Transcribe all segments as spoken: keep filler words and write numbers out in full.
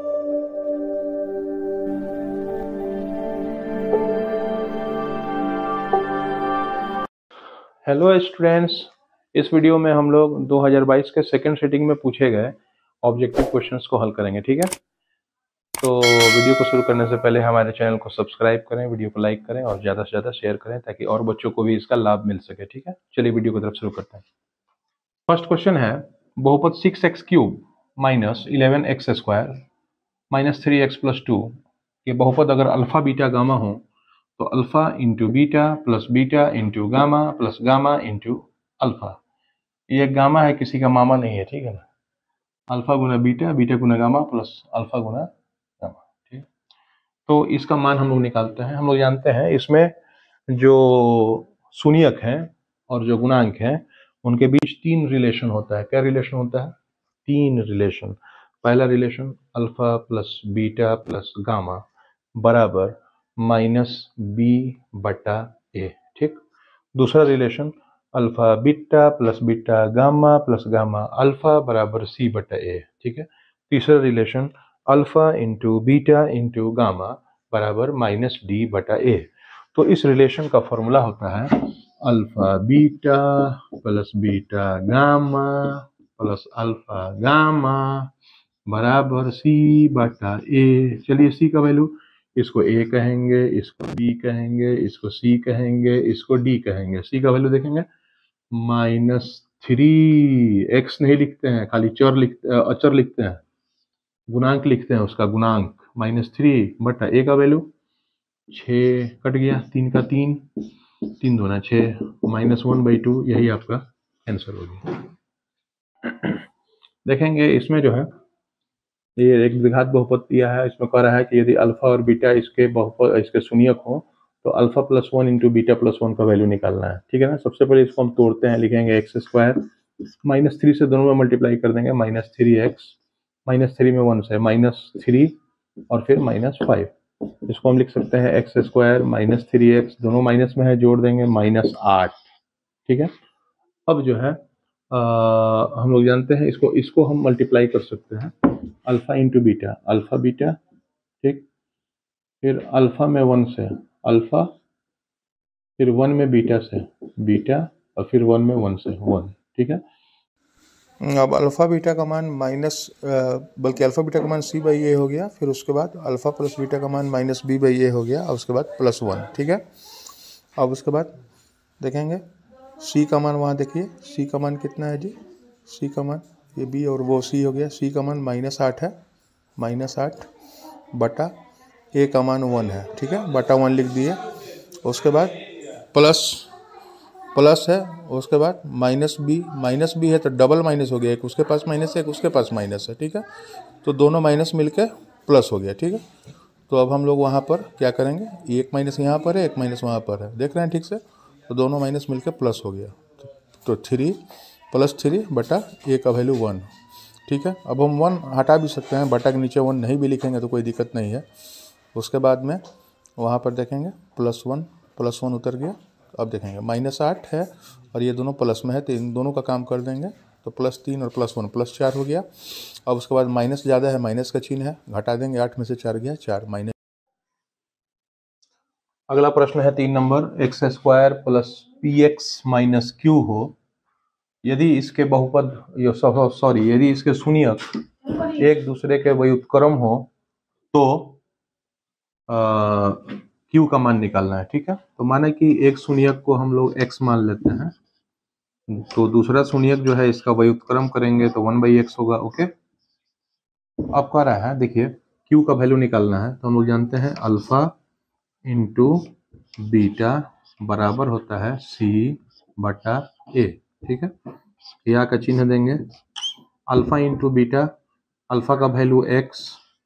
Hello students, इस video में हम लोग दो हज़ार बाईस के सेकेंड सेटिंग में पूछे गए ऑब्जेक्टिव क्वेश्चंस को हल करेंगे। ठीक है, तो वीडियो को शुरू करने से पहले हमारे चैनल को सब्सक्राइब करें, वीडियो को लाइक करें और ज़्यादा से ज़्यादा शेयर करें ताकि और बच्चों को भी इसका लाभ मिल सके। ठीक है, चलिए वीडियो की तरफ शुरू करते हैं। फर्स्ट क्वेश्चन है, बहुपद six x cube minus eleven x square minus three x plus two ये बहुपद अगर अल्फा बीटा गामा हो तो alpha into beta plus beta into gamma plus gamma into alpha. ये गामा है, किसी का मामा नहीं है। ठीक है ना, अल्फा गुना बीटा, बीटा गुना गामा प्लस अल्फा गुना गामा। ठीक, तो इसका मान हम लोग निकालते हैं। हम लोग जानते हैं इसमें जो शून्यक हैं और जो गुणांक हैं उनके बीच तीन रिलेशन होता है। क्या रिलेशन होता है? तीन रिलेशन। पहला relation alpha plus beta plus gamma बराबर माइनस बी बटा ए। ठीक, दूसरा relation alpha beta plus beta gamma plus gamma alpha बराबर सी बटा ए। ठीक है, तीसरा relation alpha into beta into gamma बराबर माइनस डी बटा ए। तो इस रिलेशन का फॉर्मूला होता है alpha beta plus beta gamma plus alpha gamma बराबर सी बटा ए। चलिए, सी का वैल्यू, इसको ए कहेंगे, इसको बी कहेंगे, इसको सी कहेंगे, इसको डी कहेंगे। सी का वैल्यू देखेंगे माइनस थ्री, एक्स नहीं लिखते हैं, खाली चर लिखते अचर लिखते हैं, गुणांक लिखते हैं, उसका गुणांक माइनस थ्री बटा ए का वैल्यू छः, कट गया, तीन का तीन, तीन दूना छः, माइनस वन बाई टू, यही आपका आंसर होगी। देखेंगे इसमें जो है ये एक द्विघात बहुपद दिया है। इसमें कह रहा है कि यदि अल्फा और बीटा इसके बहुपद इसके शून्यक हो तो alpha plus one into beta plus one का वैल्यू निकालना है। ठीक है ना, सबसे पहले इसको हम तोड़ते हैं, लिखेंगे एक्स स्क्वायर माइनस थ्री से दोनों में मल्टीप्लाई कर देंगे, minus three X, minus three में वन से माइनस थ्री और फिर माइनस फाइव। इसको हम लिख सकते हैं X square minus three X, दोनों माइनस में है, जोड़ देंगे माइनस आठ। ठीक है, अब जो है आ, हम लोग जानते हैं इसको इसको हम मल्टीप्लाई कर सकते हैं, alpha into beta, alpha beta, ठीक, फिर अल्फा में वन से अल्फा, फिर वन में बीटा से बीटा और फिर वन में वन से वन। ठीक है, अब अल्फ़ा बीटा का मान माइनस बल्कि अल्फ़ा बीटा का मान सी बाई ए हो गया, फिर उसके बाद अल्फ़ा प्लस बीटा का मान माइनस बी बाई ए हो गया और उसके बाद प्लस वन। ठीक है, अब उसके बाद देखेंगे सी का मान, वहाँ देखिए सी का मान कितना है जी, सी का मान ये बी और वो सी हो गया, सी का मान माइनस आठ है, माइनस आठ बटा ए का मान वन है। ठीक है, बटा वन लिख दिए, उसके बाद प्लस प्लस है, उसके बाद माइनस बी, माइनस बी है तो डबल माइनस हो गया, एक उसके पास माइनस है एक उसके पास माइनस है। ठीक है, तो दोनों माइनस मिलके प्लस हो गया। ठीक है, तो अब हम लोग वहाँ पर क्या करेंगे, एक माइनस यहाँ पर है, एक माइनस वहाँ पर है, देख रहे हैं ठीक से, तो दोनों माइनस मिलके प्लस हो गया, तो थ्री प्लस थ्री बटा ए का वैल्यू वन। ठीक है, अब हम वन हटा भी सकते हैं, बटा के नीचे वन नहीं भी लिखेंगे तो कोई दिक्कत नहीं है। उसके बाद में वहाँ पर देखेंगे प्लस वन, प्लस वन उतर गया, अब देखेंगे माइनस आठ है और ये दोनों प्लस में है तो इन दोनों का काम कर देंगे, तो प्लस तीन और प्लस वन प्लस चार हो गया। अब उसके बाद माइनस ज़्यादा है, माइनस का चिन्ह है, घटा देंगे, आठ में से चार गया चार, माइनस। अगला प्रश्न है तीन number, X square plus P X minus Q हो, यदि इसके बहुपद सॉरी यदि इसके शून्यक एक दूसरे के व्युत्क्रम हो तो क्यू का मान निकालना है। ठीक है, तो माने कि एक शून्यक को हम लोग x मान लेते हैं, तो दूसरा शून्यक जो है इसका व्युत्क्रम करेंगे तो वन बाई एक्स होगा। ओके, अब कह रहा है देखिए q का वैल्यू निकालना है, तो हम लोग जानते हैं अल्फा इंटू बीटा बराबर होता है सी बटा ए। ठीक है, या का चिन्ह देंगे, अल्फा इंटू बीटा, अल्फा का वैल्यू x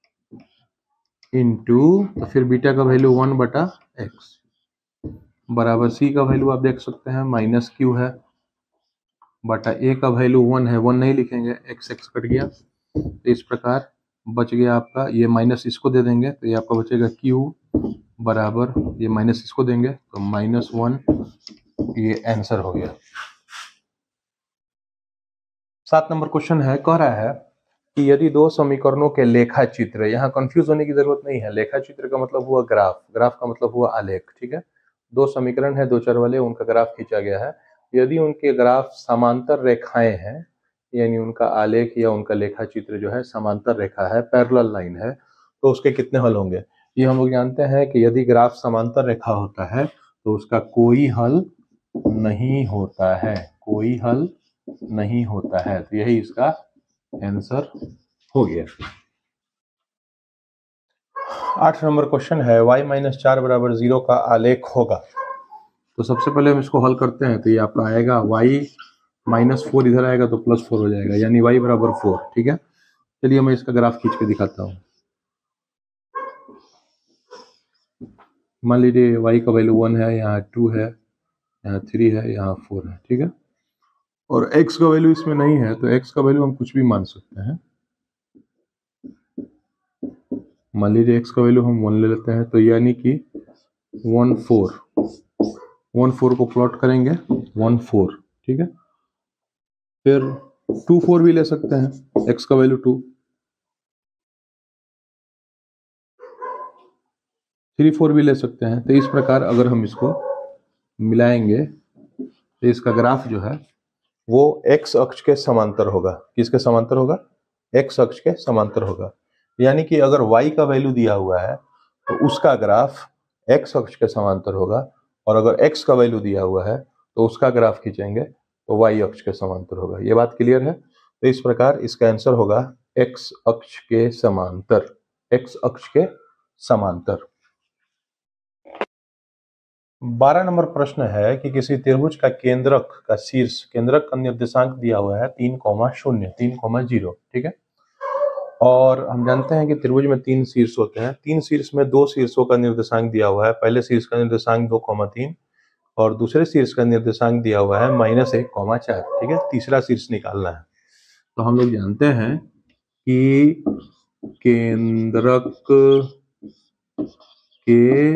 इंटू तो फिर बीटा का वैल्यू वन बटा एक्स बराबर सी का वैल्यू आप देख सकते हैं माइनस क्यू है बटा ए का वैल्यू वन है, वन नहीं लिखेंगे, एक्स एक्स कट गया, तो इस प्रकार बच गया आपका, ये माइनस इसको दे देंगे तो ये आपका बचेगा क्यू बराबर, ये माइनस इसको देंगे तो माइनस वन, ये आंसर हो गया। सात नंबर क्वेश्चन है, कह रहा है कि यदि दो समीकरणों के लेखा चित्र, यहाँ कंफ्यूज होने की जरूरत नहीं है, लेखा चित्र का मतलब हुआ ग्राफ, ग्राफ का मतलब हुआ आलेख, ठीक है। दो समीकरण है दो चर वाले, उनका ग्राफ खींचा गया है। यदि उनके ग्राफ समांतर रेखाएं हैं, यानी उनका आलेख या उनका लेखा चित्र जो है समांतर रेखा है, पैरेलल लाइन है, तो उसके कितने हल होंगे। ये हम लोग जानते हैं कि यदि ग्राफ समांतर रेखा होता है तो उसका कोई हल नहीं होता है, कोई हल नहीं होता है। तो यही इसका आंसर हो गया। आठ नंबर क्वेश्चन है, y माइनस चार बराबर जीरो का आलेख होगा। तो सबसे पहले हम इसको हल करते हैं। तो ये आपका आएगा y माइनस फोर, इधर आएगा तो प्लस फोर हो जाएगा, यानी y बराबर फोर, ठीक है। चलिए मैं इसका ग्राफ खींच के दिखाता हूँ। मान लीजिए y का वैल्यू वन है, यहाँ टू है, यहाँ थ्री है, यहाँ फोर है, ठीक है। और x का वैल्यू इसमें नहीं है, तो x का वैल्यू हम कुछ भी मान सकते हैं। मान लीजिए x का वैल्यू हम वन ले लेते हैं, तो यानी कि वन फोर, वन फोर को प्लॉट करेंगे, वन फोर, ठीक है। फिर टू फोर भी ले सकते हैं, x का वैल्यू टू, थ्री फोर भी ले सकते हैं। तो इस प्रकार अगर हम इसको मिलाएंगे तो इसका ग्राफ जो है वो x अक्ष के समांतर होगा। किसके समांतर होगा? x अक्ष के समांतर होगा। यानी कि अगर y का वैल्यू दिया हुआ है तो उसका ग्राफ x अक्ष के समांतर होगा, और अगर x का वैल्यू दिया हुआ है तो उसका ग्राफ खींचेंगे तो y अक्ष के समांतर होगा। ये बात क्लियर है? तो इस प्रकार इसका आंसर होगा x अक्ष के समांतर, x अक्ष के समांतर। बारह नंबर प्रश्न है कि किसी त्रिभुज का केंद्रक का शीर्ष, केंद्रक का निर्देशांक दिया हुआ है तीन कौमा शून्य, तीन कौमा जीरो, ठीक है। और हम जानते हैं कि त्रिभुज में तीन शीर्ष होते हैं। तीन शीर्ष में दो शीर्षों का निर्देशांक दिया हुआ है। पहले शीर्ष का निर्देशांक दो कौमा तीन और दूसरे शीर्ष का निर्देशांक दिया हुआ है माइनस एक कौमा चार, ठीक है। तीसरा शीर्ष निकालना है। तो हम लोग जानते हैं कि केंद्रक के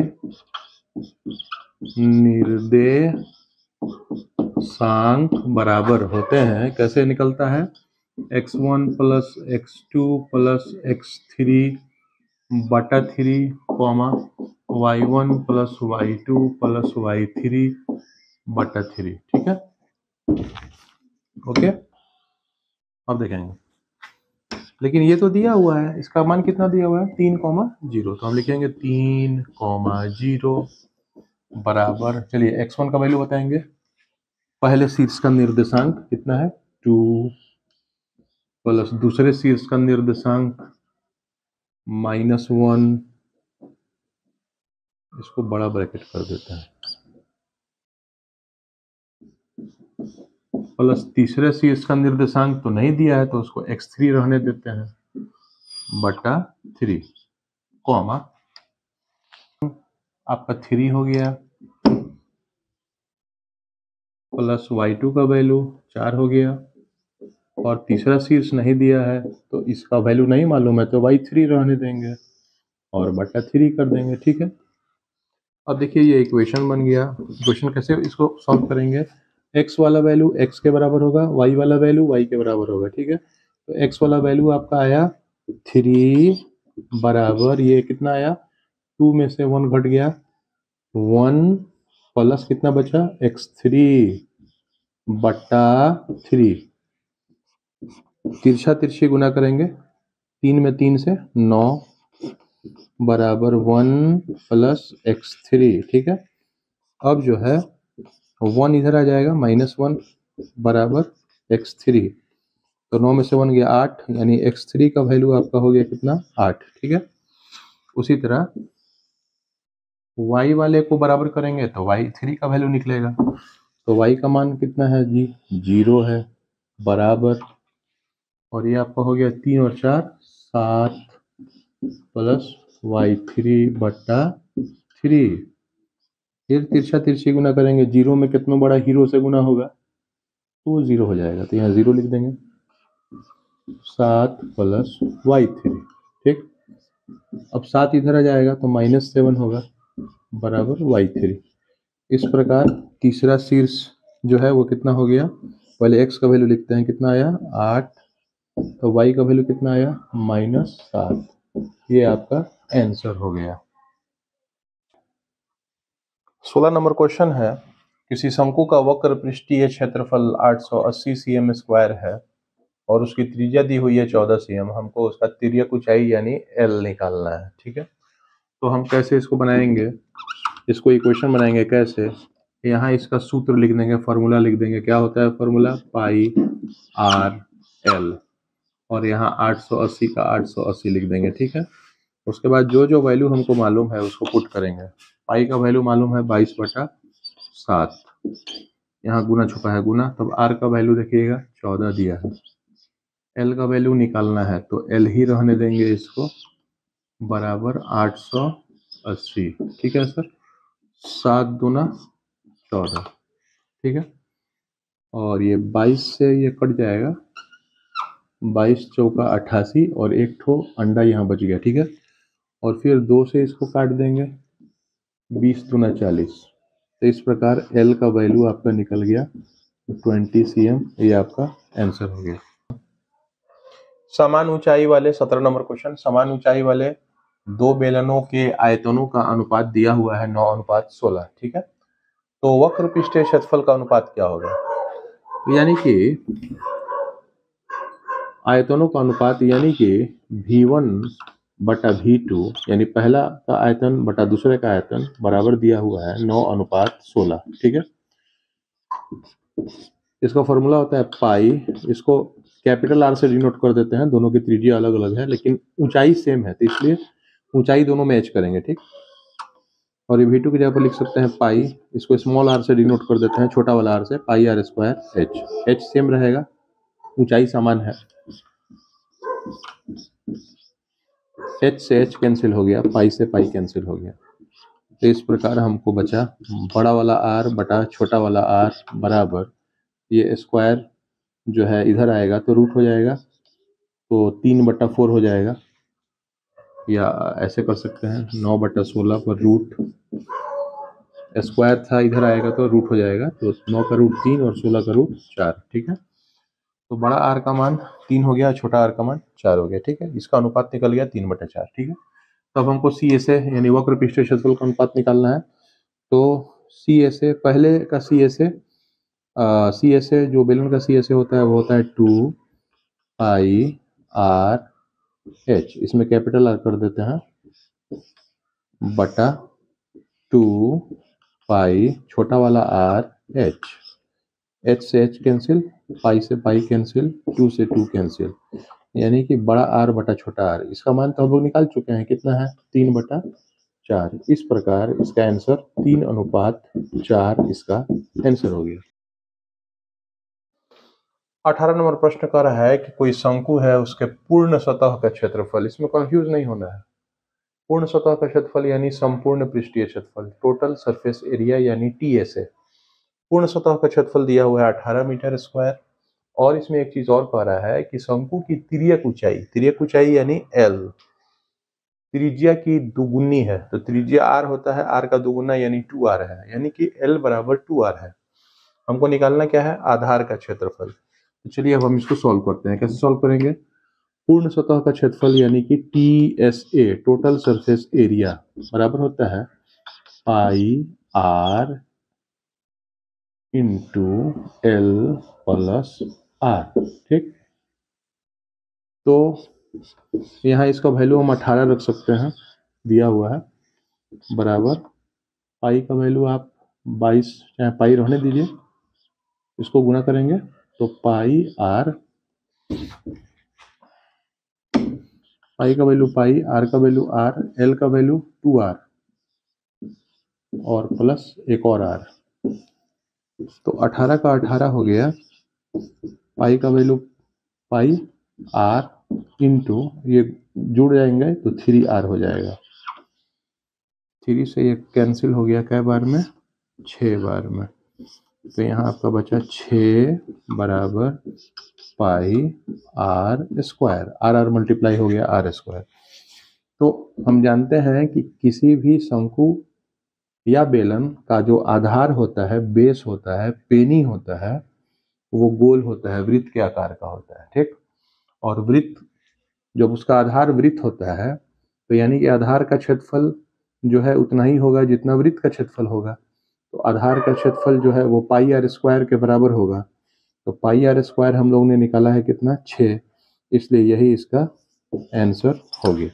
निर्देशांक बराबर होते हैं, कैसे निकलता है, X one plus X two plus X three बटा three comma Y one plus Y two plus Y three बटा थ्री, ठीक है। ओके, अब देखेंगे। लेकिन ये तो दिया हुआ है, इसका मान कितना दिया हुआ है, तीन कॉमा जीरो। तो हम लिखेंगे तीन कॉमा जीरो बराबर, चलिए एक्स वन का वैल्यू बताएंगे। पहले शीर्ष का निर्देशांक कितना है, टू, प्लस दूसरे शीर्ष का निर्देशांक माइनस वन, इसको बड़ा ब्रैकेट कर देते हैं, प्लस तीसरे शीर्ष का निर्देशांक तो नहीं दिया है तो उसको एक्स थ्री रहने देते हैं, बटा थ्री कॉमा आपका थ्री हो गया, प्लस वाई टू का वैल्यू चार हो गया, और तीसरा शीर्ष नहीं दिया है तो इसका वैल्यू नहीं मालूम है तो वाई थ्री रहने देंगे और बटा थ्री कर देंगे, ठीक है। अब देखिए ये इक्वेशन बन गया। इक्वेशन कैसे इसको सॉल्व करेंगे, x वाला वैल्यू x के बराबर होगा, y वाला वैल्यू y के बराबर होगा, ठीक है। तो x वाला वैल्यू आपका आया थ्री बराबर, ये कितना आया, टू में से वन घट गया, वन प्लस कितना बचा, एक्स थ्री बटा थ्री, तिरछा तिरछी गुना करेंगे, तीन में तीन से नौ बराबर वन प्लस एक्स थ्री, ठीक है। अब जो है वन इधर आ जाएगा, माइनस वन बराबर एक्स थ्री, तो नौ में से वन गया आठ, यानी एक्स थ्री का वैल्यू आपका हो गया कितना, आठ, ठीक है। उसी तरह y वाले को बराबर करेंगे तो वाई थ्री का वैल्यू निकलेगा, तो y का मान कितना है जी, जीरो है, बराबर, और ये आपका हो गया तीन और चार सात प्लस वाई थ्री बटा थ्री, फिर तिरछा तिरछी गुना करेंगे, जीरो में कितना बड़ा हीरो से गुना होगा तो वो जीरो हो जाएगा, तो यहाँ जीरो लिख देंगे, सात प्लस वाई थ्री, ठीक। अब सात इधर आ जाएगा तो माइनस सेवन होगा बराबर वाई थ्री। इस प्रकार तीसरा शीर्ष जो है वो कितना हो गया, पहले x का वैल्यू लिखते हैं, कितना आया, आठ तो y का वैल्यू कितना आया, माइनस सात। ये आपका आंसर हो गया। सोलह नंबर क्वेश्चन है, किसी शंकु का वक्र पृष्ठीय क्षेत्रफल आठ सौ अस्सी सीएम स्क्वायर है और उसकी त्रिज्या दी हुई है चौदह सीएम। हमको उसका तिर्यक ऊंचाई यानी एल निकालना है। ठीक है, तो हम कैसे इसको बनाएंगे, इसको इक्वेशन बनाएंगे कैसे, यहाँ इसका सूत्र लिख देंगे, फॉर्मूला लिख देंगे। क्या होता है फॉर्मूला, पाई आर एल, और यहाँ आठ सौ अस्सी का आठ सौ अस्सी लिख देंगे। ठीक है, उसके बाद जो जो वैल्यू हमको मालूम है उसको पुट करेंगे। पाई का वैल्यू मालूम है बाईस बटा सात, यहाँ गुना छुपा है गुना, तब आर का वैल्यू देखिएगा चौदह दिया है। एल का वैल्यू निकालना है तो एल ही रहने देंगे इसको, बराबर आठ सौ अस्सी। ठीक है सर, सात दूना चौदह। ठीक है, और ये बाईस से ये कट जाएगा, बाईस चौका अट्ठासी, और एक ठो अंडा यहाँ बच गया। ठीक है, और फिर दो से इसको काट देंगे, बीस दूना चालीस। तो इस प्रकार एल का वैल्यू आपका निकल गया ट्वेंटी सी एम। ये आपका आंसर हो गया। समान ऊंचाई वाले सत्रह नंबर क्वेश्चन, समान ऊंचाई वाले दो बेलनों के आयतनों का अनुपात दिया हुआ है नौ अनुपात सोलह। ठीक है, तो वक्र पृष्ठीय क्षेत्रफल का अनुपात क्या होगा, यानी कि आयतनों का अनुपात, यानी कि वी वन बटा वी टू, यानी पहला का आयतन बटा दूसरे का आयतन बराबर दिया हुआ है नौ अनुपात सोलह। ठीक है, इसका फॉर्मूला होता है पाई, इसको कैपिटल आर से डिनोट कर देते हैं, दोनों की त्रिज्या अलग अलग है लेकिन ऊंचाई सेम है, तो इसलिए ऊंचाई दोनों मैच करेंगे। ठीक, और ये वी टू की जगह पर लिख सकते हैं पाई, इसको स्मॉल आर से डिनोट कर देते हैं, छोटा वाला आर से, pi R square H. H same रहेगा, ऊंचाई समान है, एच से एच कैंसिल हो गया, पाई से पाई कैंसिल हो गया। तो इस प्रकार हमको बचा बड़ा वाला आर बटा छोटा वाला आर बराबर, ये स्क्वायर जो है इधर आएगा तो रूट हो जाएगा, तो तीन बटा फोर हो जाएगा, या ऐसे कर सकते हैं नौ बटा सोलह पर रूट स्क्वायर था, इधर आएगा तो रूट हो जाएगा, तो नौ का रूट तीन और सोलह का रूट चार। ठीक है, तो बड़ा आर का मान तीन हो गया, छोटा आर का मान चार हो गया। ठीक है, इसका अनुपात निकल गया तीन बटा चार। ठीक है, तब हमको सी एस ए यानी वक्र पृष्ठीय क्षेत्रफल का अनुपात निकालना है। तो सी एस ए, पहले का C S A, C S A जो बेलन का सी एस ए होता है वो होता है टू पाई आर एच, इसमें कैपिटल आर कर देते हैं, बटा टू पाई छोटा वाला आर एच, एच से एच कैंसिल, पाई से पाई कैंसिल, टू से टू कैंसिल, यानी कि बड़ा आर बटा छोटा आर। इसका मान तो हम लोग निकाल चुके हैं, कितना है, तीन बटा चार। इस प्रकार इसका आंसर तीन अनुपात चार इसका आंसर हो गया। अठारह नंबर प्रश्न कह रहा है कि कोई शंकु है, उसके पूर्ण सतह का क्षेत्रफल, इसमें कंफ्यूज नहीं होना है, पूर्ण सतह का क्षेत्रफल यानी संपूर्ण पृष्ठीय क्षेत्रफल, टोटल सरफेस एरिया यानी टी एस ए। पूर्ण सतह का क्षेत्रफल दिया हुआ है अठारह मीटर स्क्वायर, और इसमें एक चीज और कह रहा है कि शंकु की तिर्यक ऊंचाई, तिर्यक ऊंचाई यानी एल, त्रिज्या की दुगुनी है, तो त्रिज्या आर होता है, आर का दुगुना यानी टू आर है, यानी कि एल बराबर टू आर है। हमको निकालना क्या है, आधार का क्षेत्रफल। तो चलिए अब हम इसको सॉल्व करते हैं। कैसे सॉल्व करेंगे, पूर्ण सतह का क्षेत्रफल यानी कि T S A, total surface area, बराबर होता है pi R into L plus R. ठीक, तो यहाँ इसका वैल्यू हम अठारह रख सकते हैं, दिया हुआ है, बराबर पाई का वैल्यू आप बाईस, चाहे पाई रहने दीजिए, इसको गुना करेंगे तो पाई आर, पाई का वैल्यू पाई, आर का वैल्यू आर, एल का वैल्यू टू आर और प्लस एक और आर, तो अठारह का अठारह हो गया, पाई का वैल्यू पाई आर इंटू, ये जुड़ जाएंगे तो थ्री आर हो जाएगा, थ्री से ये कैंसिल हो गया, कै बार में, छः बार में, तो यहाँ आपका बचा छः बराबर pi R square, R R multiply हो गया आर स्क्वायर। तो हम जानते हैं कि किसी भी शंकु या बेलन का जो आधार होता है, बेस होता है, पेनी होता है, वो गोल होता है, वृत्त के आकार का होता है। ठीक, और वृत्त जब उसका आधार वृत्त होता है तो यानी कि आधार का क्षेत्रफल जो है उतना ही होगा जितना वृत्त का क्षेत्रफल होगा। तो आधार का क्षेत्रफल जो है वो पाई आर स्क्वायर के बराबर होगा। तो पाई आर स्क्वायर हम लोगों ने निकाला है कितना, छः, इसलिए यही इसका आंसर हो गया।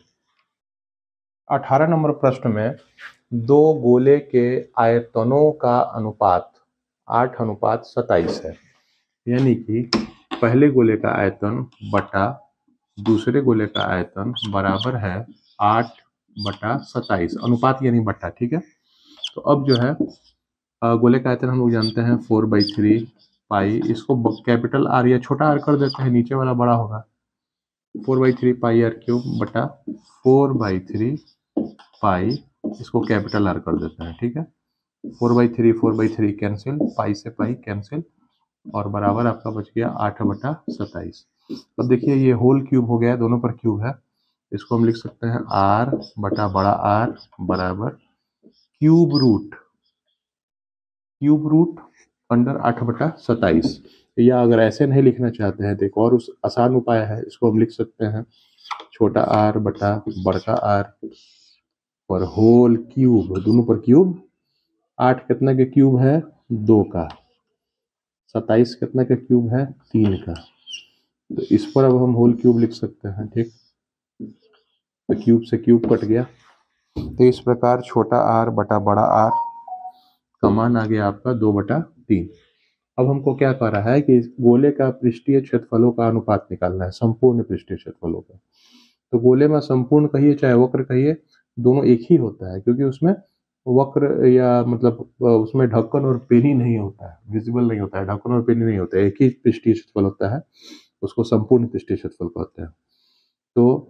अठारह नंबर प्रश्न में दो गोले के आयतनों का अनुपात आठ अनुपात सत्ताईस है, यानी कि पहले गोले का आयतन बटा दूसरे गोले का आयतन बराबर है आठ बटा सत्ताईस, अनुपात यानी बटा, ठीक है। तो अब जो है गोले का आयतन हम लोग जानते हैं फोर बाई थ्री पाई, इसको कैपिटल आर या छोटा आर कर देते हैं, नीचे वाला बड़ा होगा, four by three pi R cube बटा फोर बाई थ्री पाई, इसको कैपिटल आर कर देते हैं, ठीक है। Four by three four by three cancel, pi से पाई कैंसिल, और बराबर आपका बच गया आठ बटा सत्ताईस। अब देखिए ये होल क्यूब हो गया, दोनों पर क्यूब है, इसको हम लिख सकते हैं आर बटा बड़ा आर बराबर cube root cube root under आठ बटा सत्ताईस। या अगर ऐसे नहीं लिखना चाहते हैं तो एक और उस आसान उपाय है, इसको हम लिख सकते हैं छोटा आर बटा बड़का आर पर होल क्यूब, दोनों पर क्यूब। आठ कितना के क्यूब है, दो का, सत्ताईस कितना का क्यूब है, तीन का। तो इस पर अब हम होल क्यूब लिख सकते हैं, ठीक। तो क्यूब से क्यूब कट गया, तो इस प्रकार छोटा आर बटा बड़ा आर का मान आ गया आपका दो बटा तीन। अब हमको क्या कह रहा है कि गोले का पृष्ठीय क्षेत्रफलों का अनुपात निकालना है, संपूर्ण पृष्ठीय क्षेत्रफलों का। तो गोले में संपूर्ण कहिए चाहे वक्र कहिए, दोनों एक ही होता है, क्योंकि उसमें वक्र या मतलब उसमें ढक्कन और पेनी नहीं होता है, विजिबल नहीं होता है, ढक्कन और पेनी नहीं होता है, एक ही पृष्ठीय क्षेत्रफल होता है, उसको संपूर्ण पृष्ठीय क्षेत्रफल कहते हैं। तो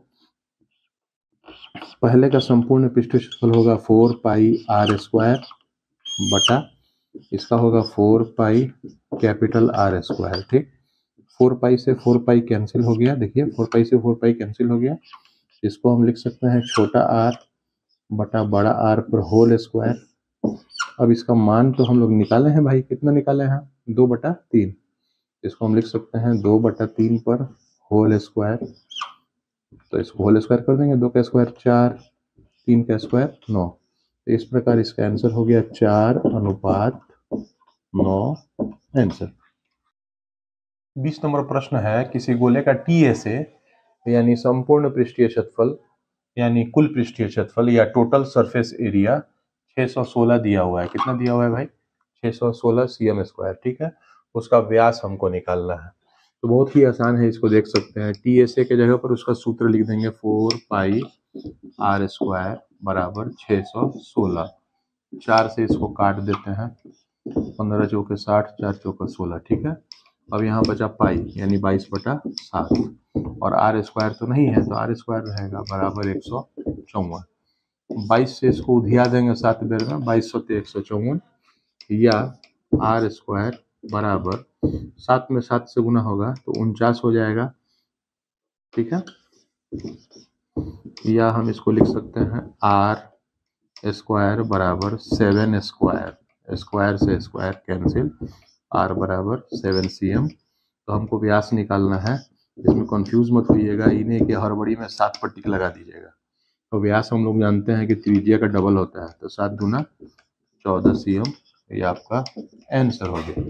पहले का संपूर्ण पृष्ठीय क्षेत्रफल होगा फोर पाई आर स्क्वायर बटा इसका होगा four pi capital R square, ठीक। फोर पाई से फोर पाई कैंसिल हो गया, देखिए फोर पाई से फोर पाई कैंसिल हो गया, इसको हम लिख सकते हैं छोटा आर बटा बड़ा आर पर होल स्क्वायर। अब इसका मान तो हम लोग निकाले हैं भाई, कितना निकाले हैं, दो बटा तीन, इसको हम लिख सकते हैं दो बटा तीन पर होल स्क्वायर। तो इसको होल स्क्वायर कर देंगे, दो का स्क्वायर चार, तीन का स्क्वायर नौ। तो इस प्रकार इसका आंसर हो गया चार अनुपात नौ आंसर। बीस नंबर प्रश्न है, किसी गोले का टी एस ए यानी संपूर्ण पृष्ठीय क्षेत्रफल यानी कुल पृष्ठीय क्षेत्रफल या टोटल सरफेस एरिया छह सौ सोलह दिया हुआ है। कितना दिया हुआ है भाई, छह सौ सोलह सी एम स्क्वायर, ठीक है। उसका व्यास हमको निकालना है। तो बहुत ही आसान है, इसको देख सकते हैं, टी एस ए के जगह पर उसका सूत्र लिख देंगे फोर पाई आर स्क्वायर बराबर छः सौ सोलह, चार से इसको काट देते हैं, पंद्रह चौके साठ, चार चौका सोलह, ठीक है। अब यहाँ बचा पाई यानी बाईस बटा सात, और आर स्क्वायर तो नहीं है तो आर स्क्वायर रहेगा बराबर एक सौ चौवन। बाईस से इसको उधिया देंगे सात बेर में, बाईस सौ एक सौ चौवन, या आर स्क्वायर बराबर सात में सात से गुना होगा तो उनचास हो जाएगा, ठीक है। या हम इसको लिख सकते हैं आर स्क्वायर बराबर सेवन स्क्वायर, स्क्वायर से स्क्वायर कैंसिल, आर बराबर सेवन सी एम। तो हमको व्यास निकालना है, इसमें कंफ्यूज मत होइएगा, इन्हें के हड़बड़ी में सात पर टिक लगा दीजिएगा। तो व्यास हम लोग जानते हैं कि त्रिज्या का डबल होता है, तो सात गुना चौदह सी एम, ये आपका आंसर हो गया।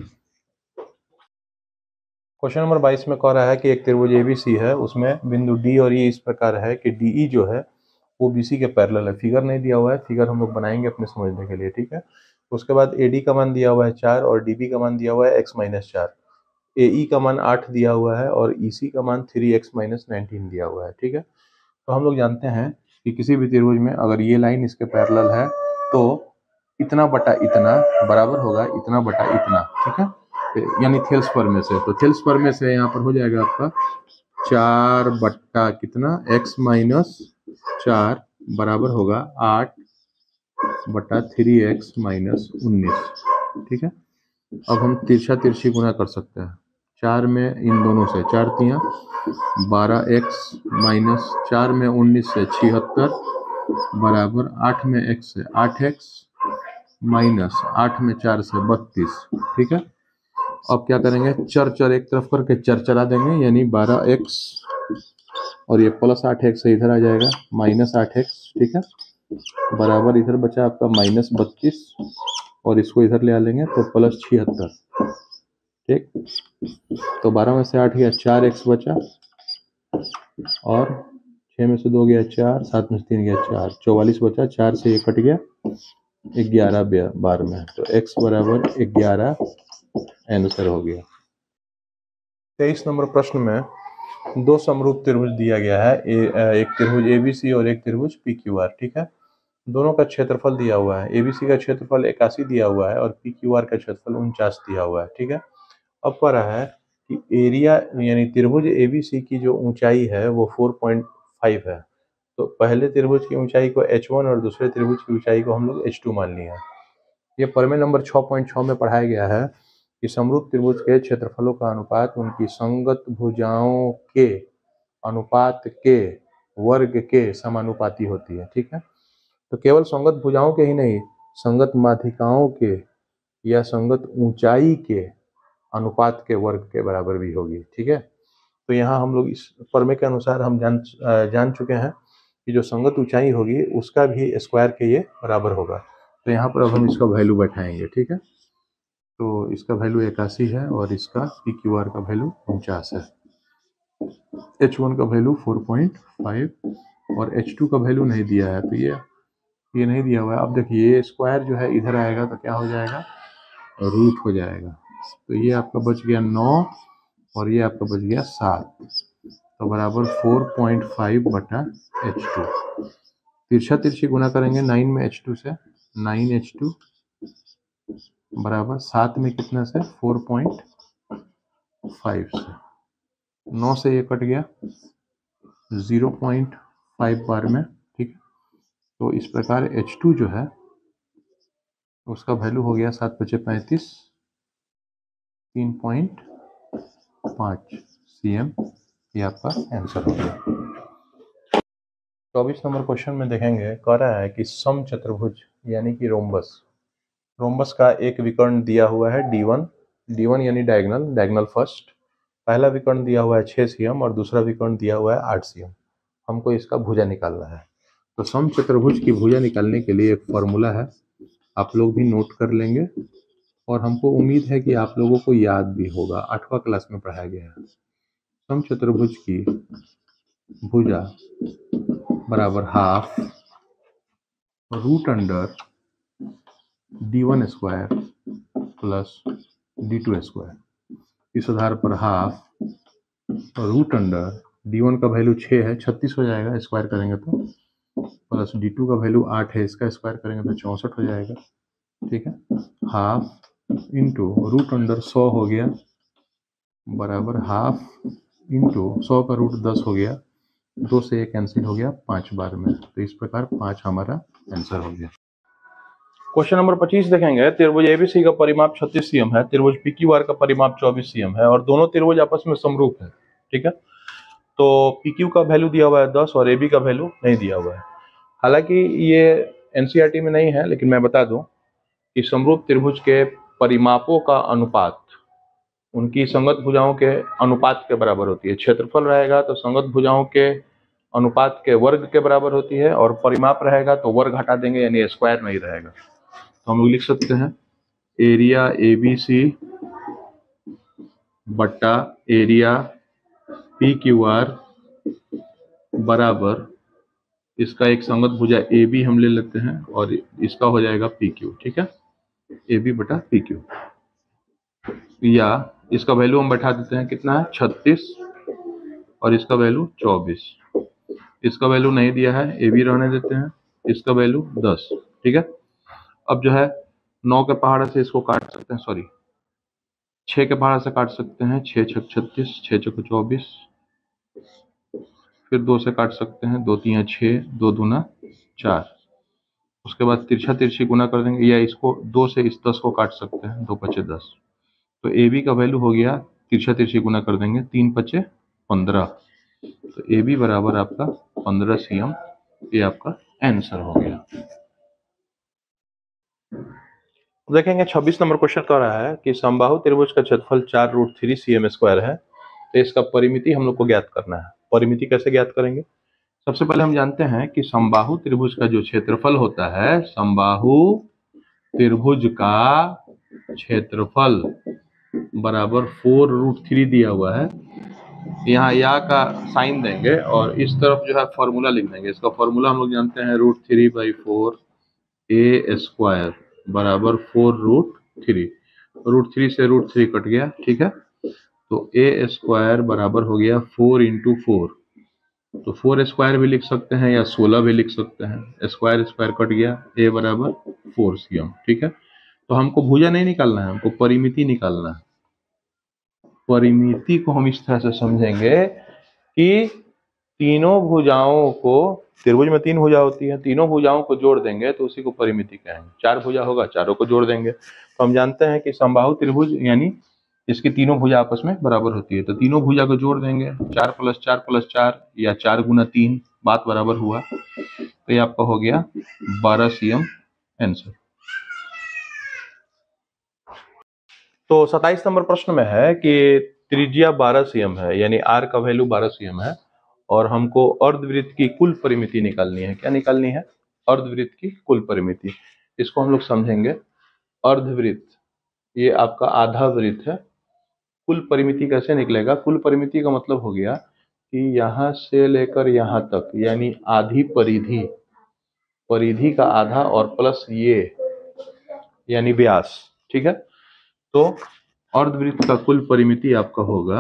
क्वेश्चन नंबर बाईस में कह रहा है कि एक त्रिभुज ए बी सी है, उसमें बिंदु डी और ई इस प्रकार है कि डी ई जो है वो बी सी के पैरेलल है। फिगर नहीं दिया हुआ है, फिगर हम लोग बनाएंगे अपने समझने के लिए, ठीक है। उसके बाद ए डी का मान दिया हुआ है चार और डी बी का मान दिया हुआ है एक्स माइनस चार, ए ई का मान आठ दिया हुआ है और ई सी का मान थ्री एक्स माइनस नाइनटीन दिया हुआ है, ठीक है। तो हम लोग जानते हैं कि किसी भी त्रिभुज में अगर ये लाइन इसके पैरेलल है तो इतना बटा इतना बराबर होगा इतना बटा इतना, ठीक है, यानी थेल्स पर में से। तो थेल्स पर में से यहाँ पर हो जाएगा आपका चार बट्टा कितना एक्स माइनस चार बराबर होगा आठ बटा थ्री एक्स माइनस उन्नीस, ठीक है। अब हम तिरछा तिरछी गुना कर सकते हैं, चार में इन दोनों से चार तियाँ बारह एक्स माइनस चार में उन्नीस से छिहत्तर बराबर आठ में एक्स से आठ एक्स माइनस आठ में चार से बत्तीस, ठीक है। अब क्या करेंगे, चर चर एक तरफ करके चर चला देंगे, यानी बारह एक्स और ये प्लस आठ एक्स इधर आ जाएगा माइनस आठ एक्स, ठीक है, बराबर इधर बचा आपका माइनस बत्तीस और इसको इधर ले आ लेंगे तो प्लस छिहत्तर, ठीक। तो बारह में से आठ गया चार एक्स बचा और छः में से दो गया चार, सात में से तीन गया चार, चौवालीस बचा, चार से ये कट गया ग्यारह बार में, तो x बराबर ग्यारह आंसर हो गया। तेईस नंबर प्रश्न में दो समरूप त्रिभुज दिया गया है, ए, एक त्रिभुज ए बी सी और एक त्रिभुज पी क्यू आर, ठीक है। दोनों का क्षेत्रफल दिया हुआ है, ए बी सी का क्षेत्रफल इक्यासी दिया हुआ है और पी क्यू आर का क्षेत्रफल उनचास दिया हुआ है, ठीक है। अब कह रहा है कि एरिया यानी त्रिभुज ए बी सी की जो ऊंचाई है वो चार पॉइंट पाँच है, तो पहले त्रिभुज की ऊंचाई को एच वन और दूसरे त्रिभुज की ऊंचाई को हम लोग एच टू मान लिया है। ये प्रमेय नंबर छह पॉइंट छह में पढ़ाया गया है कि समरूप त्रिभुज के क्षेत्रफलों का अनुपात उनकी संगत भुजाओं के अनुपात के वर्ग के समानुपाती होती है, ठीक है। तो केवल संगत भुजाओं के ही नहीं, संगत माध्यिकाओं के या संगत ऊंचाई के अनुपात के वर्ग के बराबर भी होगी, ठीक है। तो यहाँ हम लोग इस प्रमेय के अनुसार हम जान जान चुके हैं कि जो संगत ऊंचाई होगी उसका भी स्क्वायर के ये बराबर होगा। तो यहाँ पर अब हम इसका वैल्यू बैठाएंगे, ठीक है। तो इसका वैल्यू इक्यासी है और इसका पी क्यू आर का वैल्यू उनचास है। एच वन का वैल्यू चार पॉइंट पाँच और एच टू का वैल्यू नहीं दिया है, तो ये ये नहीं दिया हुआ है। अब देखिए ये स्क्वायर जो है इधर आएगा तो क्या हो जाएगा, रूट हो जाएगा। तो ये आपका बच गया नौ और ये आपका बच गया सात, तो बराबर चार पॉइंट पाँच बटा एच टू। तिरछा तिरछी गुना करेंगे नाइन में एच टू से, नाइन एच टू बराबर सात में कितना से चार पॉइंट पाँच से, नौ से ये कट गया ज़ीरो पॉइंट पाँच बार में, ठीक है। तो इस प्रकार एच टू जो है उसका वैल्यू हो गया सात पचे पैंतीस, तीन पॉइंट पाँच सी एम, ये आपका आंसर हो गया। चौबीस नंबर क्वेश्चन में देखेंगे, कह रहा है कि सम चतुर्भुज यानी कि रोम्बस रोम्बस का एक विकर्ण दिया हुआ है डी वन, डी वन यानी डायगोनल, डायगोनल फर्स्ट। पहला विकर्ण दिया हुआ है छः सी एम और दूसरा विकर्ण दिया हुआ है आठ सी एम। हमको इसका भुजा निकालना है। तो सम चतुर्भुज की भुजा निकालने के लिए एक फॉर्मूला है, आप लोग भी नोट कर लेंगे और हमको उम्मीद है कि आप लोगों को याद भी होगा, आठवां क्लास में पढ़ाया गया है। सम चतुर्भुज की भुजा बराबर half root under D one square plus D two square. इस आधार पर half root under D one का वैल्यू छः है, छत्तीस हो जाएगा स्क्वायर करेंगे तो, प्लस डी टू का वैल्यू आठ है, इसका स्क्वायर करेंगे तो चौंसठ हो जाएगा, ठीक है। हाफ इंटू रूट अंडर सौ हो गया बराबर हाफ इंटू सौ का रूट दस हो गया, दो से एक कैंसिल हो गया पाँच बार में, तो इस प्रकार पाँच हमारा आंसर हो गया। क्वेश्चन नंबर पच्चीस देखेंगे, त्रिभुज एबीसी का परिमाप छत्तीस सी एम है, त्रिभुज पीक्यूआर का परिमाप चौबीस सी एम है और दोनों त्रिभुज आपस में समरूप है, ठीक है। तो पीक्यू का वैल्यू दिया हुआ है दस और एबी का वैल्यू नहीं दिया हुआ है। हालांकि ये एनसीईआरटी में नहीं है, लेकिन मैं बता दूं कि समरूप त्रिभुज के परिमापों का अनुपात उनकी संगत भुजाओं के अनुपात के बराबर होती है। क्षेत्रफल रहेगा तो संगत भुजाओं के अनुपात के वर्ग के बराबर होती है और परिमाप रहेगा तो वर्ग हटा देंगे यानी स्क्वायर नहीं रहेगा। तो हम लोग लिख सकते हैं एरिया ए बी सी बट्टा एरिया पी क्यू आर बराबर इसका एक संगत भुजा ए बी हम ले लेते हैं और इसका हो जाएगा पी क्यू, ठीक है, ए बी बटा पी क्यू। या इसका वैल्यू हम बैठा देते हैं, कितना है छत्तीस और इसका वैल्यू चौबीस। इसका वैल्यू नहीं दिया है, ए बी रहने देते हैं, इसका वैल्यू दस, ठीक है। अब जो है नौ के पहाड़ से इसको काट सकते हैं, सॉरी छः के पहाड़ से काट सकते हैं, छः छक छत्तीस, छः छक चौबीस, फिर दो से काट सकते हैं, दो तीन छः, दो दूना चार। उसके बाद तिरछा तिरछी गुना कर देंगे या इसको दो से इस दस को काट सकते हैं, दो पचे दस। तो ए बी का वैल्यू हो गया, तिरछा तिरछी गुना कर देंगे, तीन पचे पंद्रह, तो ए बी बराबर आपका पंद्रह सी एम, ये आपका आंसर हो गया। देखेंगे छब्बीस नंबर क्वेश्चन कह रहा है कि समबाहु त्रिभुज का क्षेत्रफल चार root three C M square है, तो इसका परिमिति हम लोग को ज्ञात करना है। परिमिति कैसे ज्ञात करेंगे? सबसे पहले हम जानते हैं कि समबाहु त्रिभुज का जो क्षेत्रफल होता है, समबाहु त्रिभुज का क्षेत्रफल बराबर फोर रूट थ्री दिया हुआ है। यहाँ या का साइन देंगे और इस तरफ जो है फॉर्मूला लिख देंगे। इसका फॉर्मूला हम लोग जानते हैं root three by four A square बराबर four root three. Root three से रूट थ्री कट गया, ठीक है। तो ए स्क्वायर बराबर हो गया फोर इंटू फोर। तो फोर स्क्वायर भी लिख सकते हैं या सोलह भी लिख सकते हैं। स्क्वायर स्क्वायर कट गया, ए बराबर फोर सी एम, ठीक है। तो हमको भुजा नहीं निकालना है, हमको परिमिति निकालना है। परिमिति को हम इस तरह से समझेंगे कि तीनों भुजाओं को, त्रिभुज में तीन भुजा होती है, तीनों भुजाओं को जोड़ देंगे तो उसी को परिमिति कहेंगे। चार भुजा होगा, चारों को जोड़ देंगे। तो हम जानते हैं कि समबाहु त्रिभुज यानी इसकी तीनों भुजा आपस में बराबर होती है, तो तीनों भुजा को जोड़ देंगे। चार प्लस चार प्लस चार या चार गुना तीन, बात बराबर हुआ। तो ये आपका हो गया बारह सी एम आंसर। तो सत्ताईस नंबर प्रश्न में है कि त्रिज्या बारह सी एम है, यानी आर का वैल्यू बारह सी एम है और हमको अर्धवृत्त की कुल परिमिति निकालनी है। क्या निकालनी है? अर्धवृत्त की कुल परिमिति। इसको हम लोग समझेंगे। अर्धवृत्त ये आपका आधा वृत्त है। कुल परिमिति कैसे निकलेगा? कुल परिमिति का मतलब हो गया कि यहाँ से लेकर यहाँ तक, यानी आधी परिधि, परिधि का आधा और प्लस ये यानी व्यास, ठीक है। तो अर्धवृत्त का कुल परिमिति आपका होगा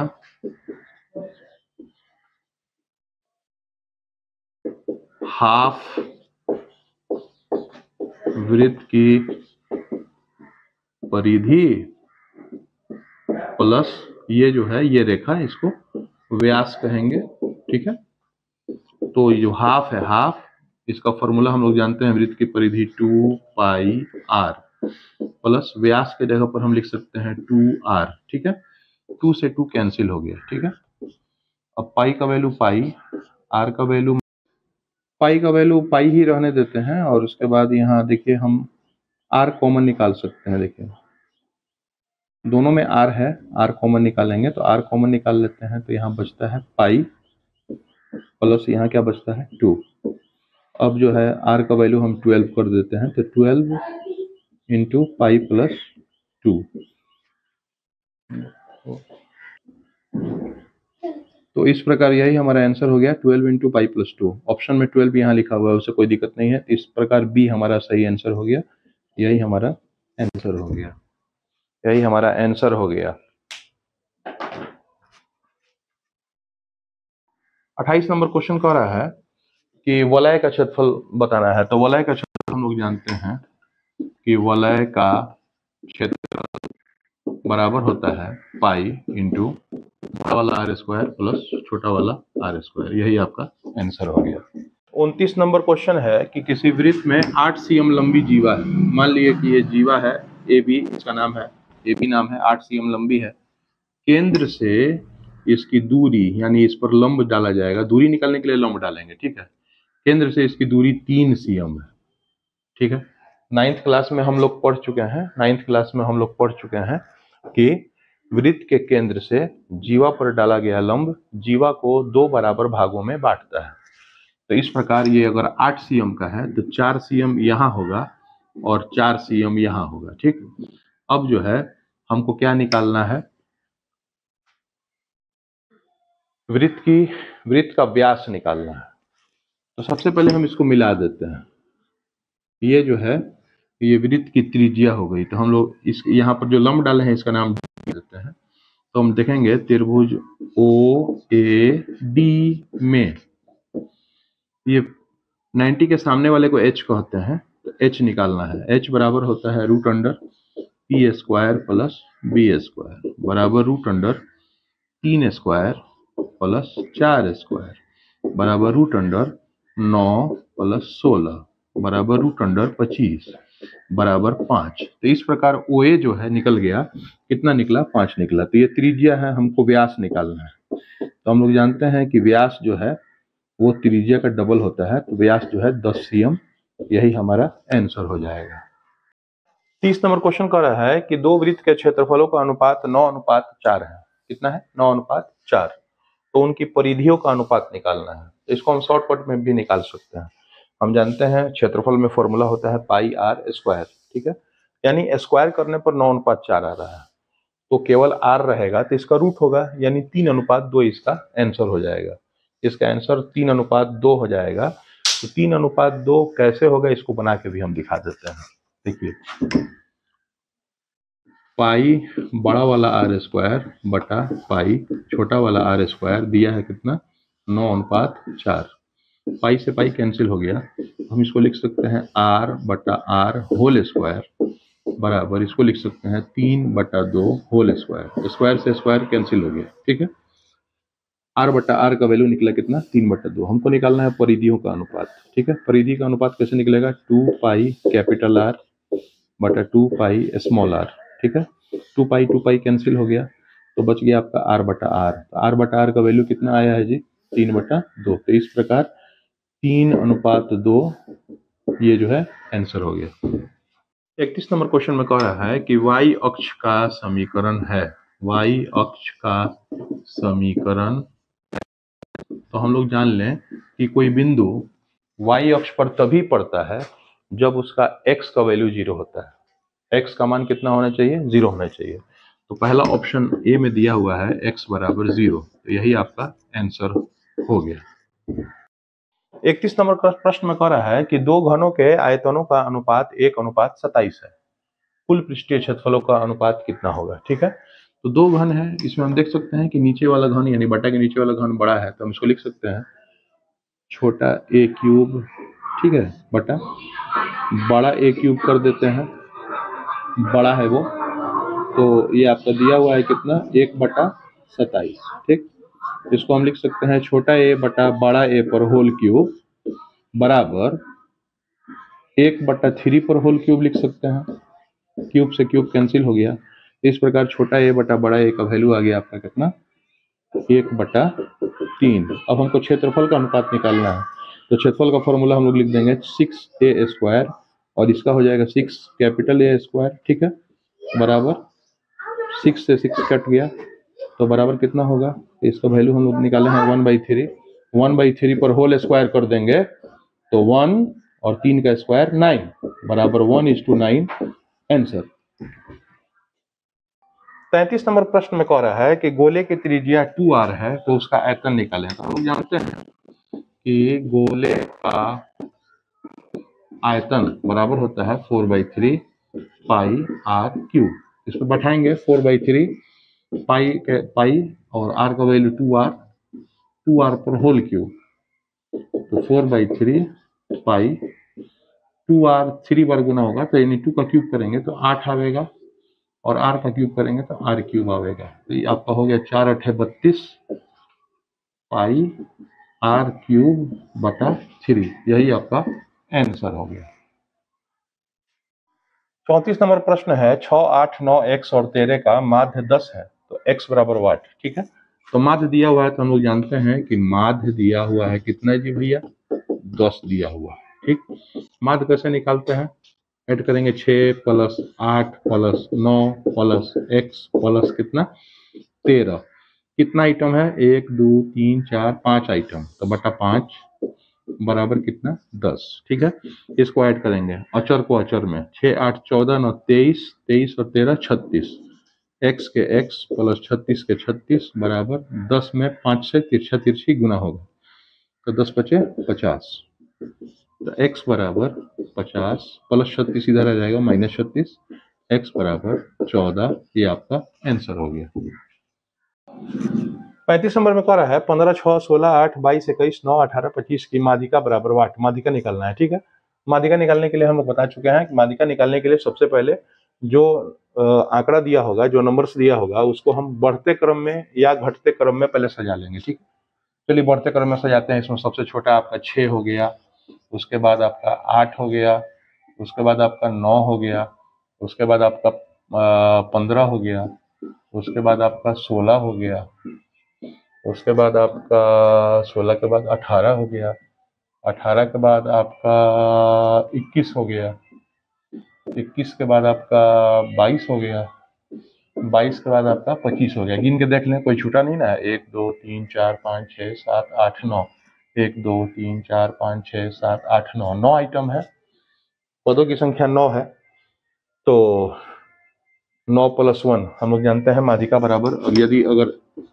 हाफ वृत्त की परिधि प्लस ये जो है ये रेखा, इसको व्यास कहेंगे, ठीक है। तो ये जो हाफ है, हाफ इसका फॉर्मूला हम लोग जानते हैं, वृत्त की परिधि टू पाई आर प्लस व्यास के जगह पर हम लिख सकते हैं टू आर, ठीक है। टू से टू कैंसिल हो गया, ठीक है। अब पाई का वैल्यू पाई, आर का वैल्यू, पाई का वैल्यू पाई ही रहने देते हैं और उसके बाद यहाँ देखिए हम आर कॉमन निकाल सकते हैं। देखिए दोनों में आर है, आर कॉमन निकालेंगे तो आर कॉमन निकाल लेते हैं, तो यहाँ बचता है पाई प्लस यहाँ क्या बचता है टू। अब जो है आर का वैल्यू हम ट्वेल्व कर देते हैं, तो twelve into pi plus two. तो इस प्रकार यही हमारा आंसर हो गया, twelve into pi plus two. Option में ट्वेल्व यहाँ लिखा हुआ है, उससे कोई दिक्कत नहीं है। इस प्रकार बी हमारा सही आंसर हो गया। यही हमारा आंसर हो गया, यही हमारा आंसर हो गया। अट्ठाईस नंबर क्वेश्चन कह रहा है कि वलय का क्षेत्रफल बताना है। तो वलय का क्षेत्रफल हम लोग जानते हैं कि वलय का क्षेत्रफल बराबर होता है पाई इंटू बड़ा वाला आर स्क्वायर प्लस छोटा वाला आर स्क्वायर। यही आपका आंसर हो गया। उनतीस नंबर क्वेश्चन है कि किसी वृत्त में आठ सी एम लंबी जीवा है। मान लिए कि ये जीवा है, ए बी इसका नाम है, ए बी नाम है, आठ सी एम लंबी है। केंद्र से इसकी दूरी, यानी इस पर लंब डाला जाएगा, दूरी निकालने के लिए लंब डालेंगे, ठीक है। केंद्र से इसकी दूरी तीन सी एम है, ठीक है। नाइन्थ क्लास में हम लोग पढ़ चुके हैं, नाइन्थ क्लास में हम लोग पढ़ चुके हैं कि वृत्त के केंद्र से जीवा पर डाला गया लंब जीवा को दो बराबर भागों में बांटता है। तो इस प्रकार ये अगर आठ सी एम का है तो चार सी एम यहाँ होगा और चार सी एम यहाँ होगा, ठीक। अब जो है हमको क्या निकालना है? वृत्त की वृत्त का व्यास निकालना है। तो सबसे पहले हम इसको मिला देते हैं। ये जो है ये वृत्त की त्रिज्या हो गई। तो हम लोग इस यहाँ पर जो लंब डाले हैं इसका नाम देते हैं। तो हम देखेंगे त्रिभुज ओ ए डी में ये नब्बे के सामने वाले को h कहते हैं, तो h निकालना है। h बराबर होता है root under P square plus B square बराबर रूट अंडर तीन स्क्वायर प्लस चार स्क्वायर बराबर रूट अंडर नौ प्लस सोलह बराबर रूट अंडर पच्चीस बराबर पाँच। तो इस प्रकार ओ ए जो है निकल गया, कितना निकला? पाँच निकला। तो ये त्रिज्या है, हमको व्यास निकालना है। तो हम लोग जानते हैं कि व्यास जो है वो त्रिज्या का डबल होता है, तो व्यास जो है दस सी एम। यही हमारा आंसर हो जाएगा। तीस नंबर क्वेश्चन कह रहा है कि दो वृत्त के क्षेत्रफलों का अनुपात नौ अनुपात चार है। कितना है? नौ अनुपात चार। तो उनकी परिधियों का अनुपात निकालना है। तो इसको हम शॉर्टकट में भी निकाल सकते हैं। हम जानते हैं क्षेत्रफल में फॉर्मूला होता है पाई आर स्क्वायर, ठीक है, यानी स्क्वायर करने पर नौ अनुपात चार आ रहा है, तो केवल आर रहेगा तो इसका रूट होगा, यानी तीन अनुपात दो इसका आंसर हो जाएगा। इसका आंसर तीन अनुपात दो हो जाएगा। तो तीन अनुपात दो कैसे होगा इसको बना के भी हम दिखा देते हैं। देखिए, पाई बड़ा वाला आर स्क्वायर बटा पाई छोटा वाला आर स्क्वायर दिया है कितना, नौ अनुपात चार। पाई से पाई कैंसिल हो गया, हम इसको लिख सकते हैं आर बटा आर होल स्क्वायर बराबर, इसको लिख सकते हैं तीन बटा दो होल स्क्वायर। स्क्वायर से स्क्वायर कैंसिल हो गया, ठीक है। आर बटा आर का वैल्यू निकला कितना, तीन बटा दो। हमको निकालना है परिधियों का अनुपात, ठीक है। परिधि का अनुपात कैसे निकलेगा, टू पाई कैपिटल आर बटा टू पाई स्मॉल आर, ठीक है। Two pi two pi cancel हो गया, तो बच गया आपका आर बटा आर। तो आर बटा आर का वैल्यू कितना आया है जी, तीन बटा दो। तो इस प्रकार तीन अनुपात दो ये जो है आंसर हो गया। इकतीस नंबर क्वेश्चन में कह रहा है कि y अक्ष का समीकरण है, y अक्ष का समीकरण। तो हम लोग जान लें कि कोई बिंदु y अक्ष पर तभी पड़ता है जब उसका x का वैल्यू जीरो होता है। x का मान कितना होना चाहिए, जीरो होना चाहिए। तो पहला ऑप्शन ए में दिया हुआ है x बराबर जीरो, तो यही आपका आंसर हो गया। इकतीस नंबर का प्रश्न में कह रहा है कि दो घनों के आयतनों का अनुपात एक अनुपात सत्ताईस है, कुल पृष्ठीय क्षेत्रफलों का अनुपात कितना होगा, ठीक है। तो दो घन है, इसमें हम देख सकते हैं कि नीचे वाला घन यानी बटा के नीचे वाला घन बड़ा है, तो हम इसको लिख सकते हैं छोटा ए क्यूब, ठीक है, बटा बड़ा ए क्यूब कर देते हैं, बड़ा है वो, तो ये आपका दिया हुआ है कितना, एक बटा सत्ताईस, ठीक। इसको हम लिख सकते हैं छोटा ए बटा बड़ा ए पर होल क्यूब बराबर एक बटा थ्री पर होल क्यूब लिख सकते हैं, क्यूब से क्यूब कैंसिल हो गया। इस प्रकार छोटा ए बटा बड़ा ए का वैल्यू आ गया आपका कितना, एक बटा तीन। अब हमको क्षेत्रफल का अनुपात निकालना है, तो क्षेत्रफल का फॉर्मूला हम लोग लिख देंगे सिक्स ए स्क्वायर, और इसका हो जाएगा सिक्स कैपिटल ए स्क्वायर, ठीक है, बराबर सिक्स से सिक्स कट गया तो बराबर कितना होगा, इसका वैल्यू हम लोग निकाले हैं one by three. One by three पर होल स्क्वायर कर देंगे तो वन और तीन का स्क्वायर नाइन बराबर one is to nine answer. तैंतीस नंबर प्रश्न में कह रहा है कि गोले की त्रिज्या टू आर है तो उसका आयतन निकालें। तो हम लोग जानते हैं कि गोले का आयतन बराबर होता है four by three pi R cube. इसको बैठाएंगे फोर बाई थ्री पाई के पाई और आर का value two R, two R पर होल क्यूब, तो four by three pi two R three बार गुना होगा तो यानी टू का क्यूब करेंगे तो आठ आवेगा, और आर का क्यूब करेंगे तो आर क्यूब आवेगा। तो ये आपका हो गया चार अठे बत्तीस पाई आर क्यूब बटा थ्री, यही आपका आंसर हो गया। चौंतीस नंबर प्रश्न है छः आठ नौ एक्स और तेरह का माध्य दस है तो एक्स बराबर वाट, ठीक है। तो माध्य दिया हुआ है तो हम लोग जानते हैं कि माध्य दिया हुआ है कितना जी भैया, दस दिया हुआ है, ठीक। माध्य कैसे निकालते हैं, ऐड करेंगे छः प्लस आठ प्लस नौ प्लस एक्स प्लस कितना तेरह। कितना आइटम है, एक दो तीन चार पाँच आइटम, तो बटा पाँच बराबर कितना दस, ठीक है। इसको ऐड करेंगे अचर को अचर में, छः आठ चौदह नौ तेईस, तेईस और तेरह छत्तीस, एक्स के एक्स प्लस छत्तीस के छत्तीस बराबर दस में पाँच से तिरछा तिरछी गुना होगा तो दस पचे पचास, तो x बराबर पचास प्लस छत्तीस इधर आ जाएगा माइनस छत्तीस, x बराबर चौदह, ये आपका आंसर हो गया। पैंतीस नंबर में कह रहा है पंद्रह छः सोलह आठ बाईस इक्कीस नौ अठारह पच्चीस की माध्यिका बराबर वाट। माध्यिका निकालना है, ठीक है। माध्यिका निकालने के लिए हम लोग बता चुके हैं कि माध्यिका निकालने के लिए सबसे पहले जो आंकड़ा दिया होगा, जो नंबर्स दिया होगा, उसको हम बढ़ते क्रम में या घटते क्रम में पहले सजा लेंगे, ठीक। चलिए बढ़ते क्रम में सजाते हैं। इसमें सबसे छोटा आपका छः हो गया, उसके बाद आपका आठ हो गया, उसके बाद आपका नौ हो गया, उसके बाद आपका पंद्रह हो गया, उसके बाद आपका सोलह हो गया, उसके बाद आपका सोलह के बाद अठारह हो गया, अठारह के बाद आपका इक्कीस हो गया, इक्कीस के बाद आपका बाईस हो गया, बाईस के बाद आपका पच्चीस हो गया। गिन के देख लें, कोई छूटा नहीं ना है। एक दो तीन चार पाँच छः सात आठ नौ, एक दो तीन चार पाँच छः सात आठ नौ, नौ आइटम है, पदों की संख्या नौ है। तो नौ प्लस वन हम लोग जानते हैं माध्यिका बराबर। अब यदि अगर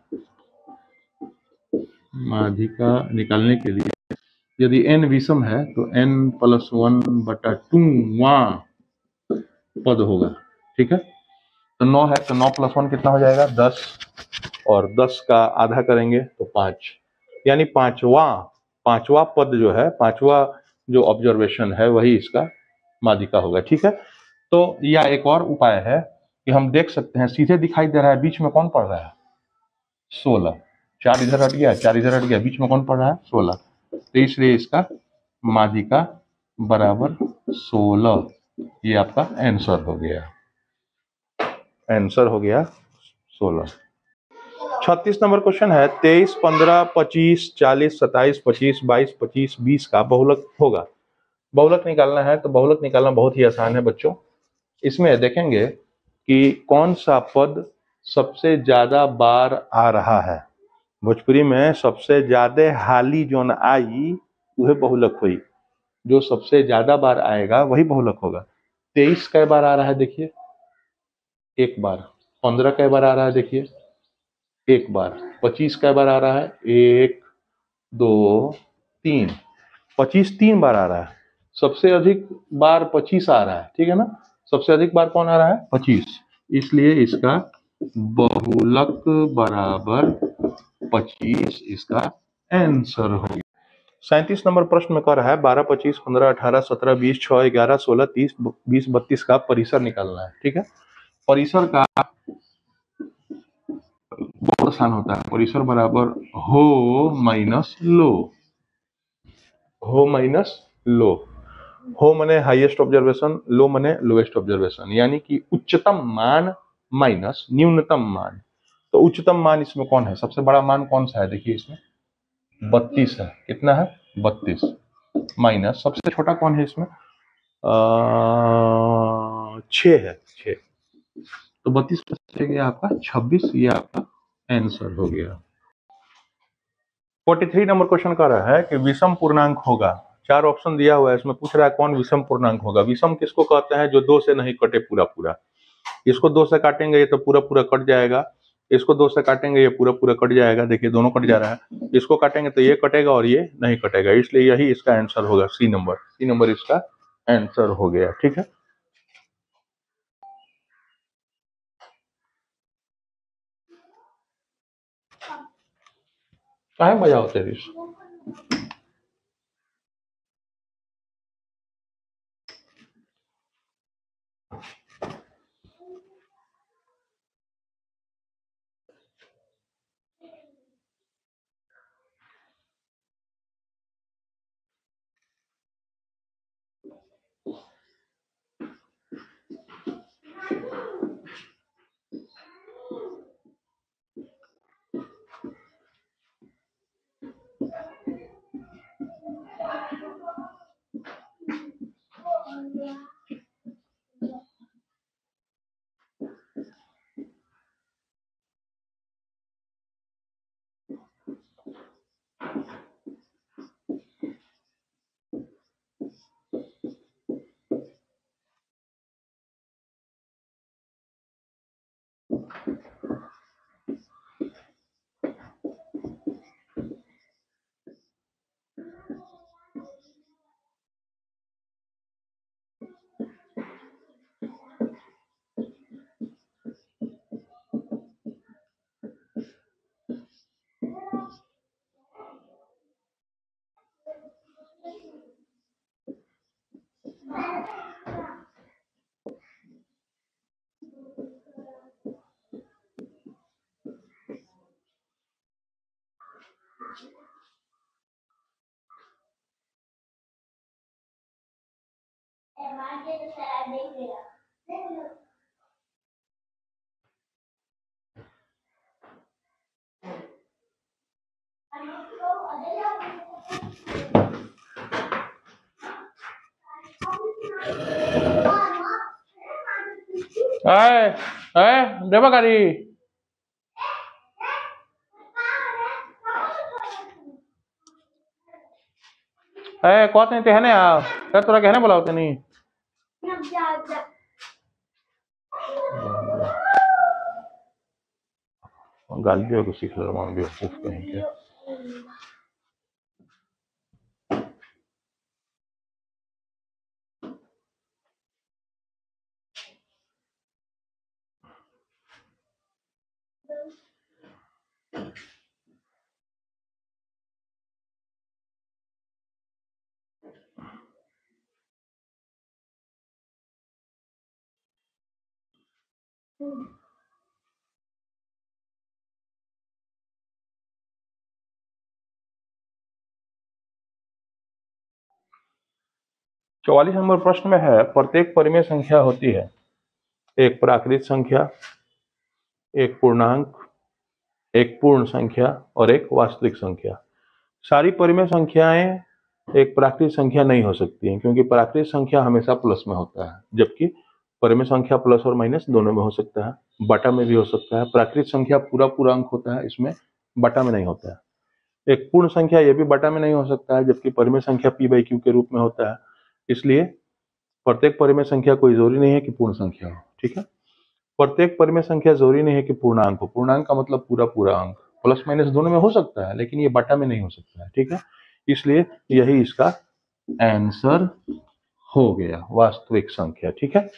माध्यिका निकालने के लिए यदि n विषम है तो n प्लस वन बटा टू वहाँ पद होगा, ठीक है। तो नौ है तो नौ प्लस वन कितना हो जाएगा, दस, और दस का आधा करेंगे तो पाँच, यानी पांचवा पांचवा पद जो है, पांचवा जो ऑब्जर्वेशन है वही इसका माध्यिका होगा, ठीक है। तो या एक और उपाय है कि हम देख सकते हैं, सीधे दिखाई दे रहा है, बीच में कौन पड़ रहा है, सोलह। चार इधर हट गया, चार इधर हट गया, बीच में कौन पड़ रहा है, सोलह। तो इसलिए इसका माध्यिका बराबर सोलह, ये आपका आंसर हो गया, आंसर हो गया सोलह। छत्तीस नंबर क्वेश्चन है, तेईस, पंद्रह, पच्चीस, चालीस, सत्ताईस, पच्चीस, बाईस, पच्चीस, बीस का बहुलक होगा। बहुलक निकालना है तो बहुलक निकालना बहुत ही आसान है बच्चों। इसमें देखेंगे कि कौन सा पद सबसे ज्यादा बार आ रहा है। भोजपुरी में सबसे ज्यादा हाली जोन आई वह बहुलक हुई, जो सबसे ज्यादा बार आएगा वही बहुलक होगा। तेईस कै बार आ रहा है देखिए, एक बार। पंद्रह कै बार आ रहा है देखिए, एक बार। पच्चीस कै बार आ रहा है, एक दो तीन, पच्चीस तीन बार आ रहा है। सबसे अधिक बार पच्चीस आ रहा है, ठीक है ना। सबसे अधिक बार कौन आ रहा है, पच्चीस। इसलिए इसका बहुलक बराबर पच्चीस इसका आंसर हो गया। सैंतीस नंबर प्रश्न में कह रहा है बारह, पच्चीस, पंद्रह, अठारह, सत्रह, बीस, छह, ग्यारह, सोलह, तीस, बीस, बत्तीस का परिसर निकालना है, ठीक है। परिसर का बहुत आसान होता है। परिसर बराबर हो माइनस लो, हो माइनस लो। हो मने हाईएस्ट ऑब्जर्वेशन, लो मने लोएस्ट ऑब्जर्वेशन, यानी कि उच्चतम मान माइनस न्यूनतम मान। तो उच्चतम मान इसमें कौन है, सबसे बड़ा मान कौन सा है, देखिए इसमें बत्तीस है। कितना है, बत्तीस, माइनस सबसे छोटा कौन है इसमें, छः है, छः। तो बत्तीस हो गया आपका छब्बीस, ये आपका आंसर हो गया। तैंतालीस नंबर क्वेश्चन कर रहा है कि विषम पूर्णांक होगा। चार ऑप्शन दिया हुआ है, इसमें पूछ रहा है कौन विषम पूर्णांक होगा। विषम किसको कहते हैं, जो दो से नहीं कटे पूरा पूरा। इसको दो से काटेंगे ये तो पूरा पूरा कट जाएगा, इसको दो से काटेंगे ये पूरा पूरा कट जाएगा, देखिए दोनों कट जा रहा है। इसको काटेंगे तो ये कटेगा और ये नहीं कटेगा, इसलिए यही इसका आंसर होगा, सी नंबर। सी नंबर इसका आंसर हो गया, ठीक है। काहे बजाओ तेरी। ए ए देवा गाड़ी ए कहते नहीं तेहने आ सर तोरा कहने बोलाओ नहीं गाली को सीख लो मान बेवकूफ कहीं के। चौवालीस नंबर प्रश्न में है, प्रत्येक परिमेय संख्या होती है एक प्राकृत संख्या, एक पूर्णांक, एक पूर्ण संख्या और एक वास्तविक संख्या। सारी परिमेय संख्याएं एक प्राकृत संख्या नहीं हो सकती हैं, क्योंकि प्राकृत संख्या हमेशा प्लस में होता है, जबकि परिमेय संख्या प्लस और माइनस दोनों में हो सकता है, बटा में भी हो सकता है। प्राकृत संख्या पूरा पूर्णांक होता है, इसमें बटा में नहीं होता है। एक पूर्ण संख्या ये भी बटा में नहीं हो सकता है, जबकि परिमेय संख्या पी बाई क्यू के रूप में होता है। इसलिए प्रत्येक परिमेय संख्या कोई जरूरी नहीं है कि पूर्ण संख्या हो। ठीक है, प्रत्येक परिमेय संख्या जरूरी नहीं है कि पूर्णांक हो। पूर्णांक का मतलब पूरा पूरा अंक, प्लस माइनस दोनों में हो सकता है, लेकिन ये बटा में नहीं हो सकता है। ठीक है, इसलिए यही इसका आंसर हो गया, वास्तविक संख्या। ठीक है,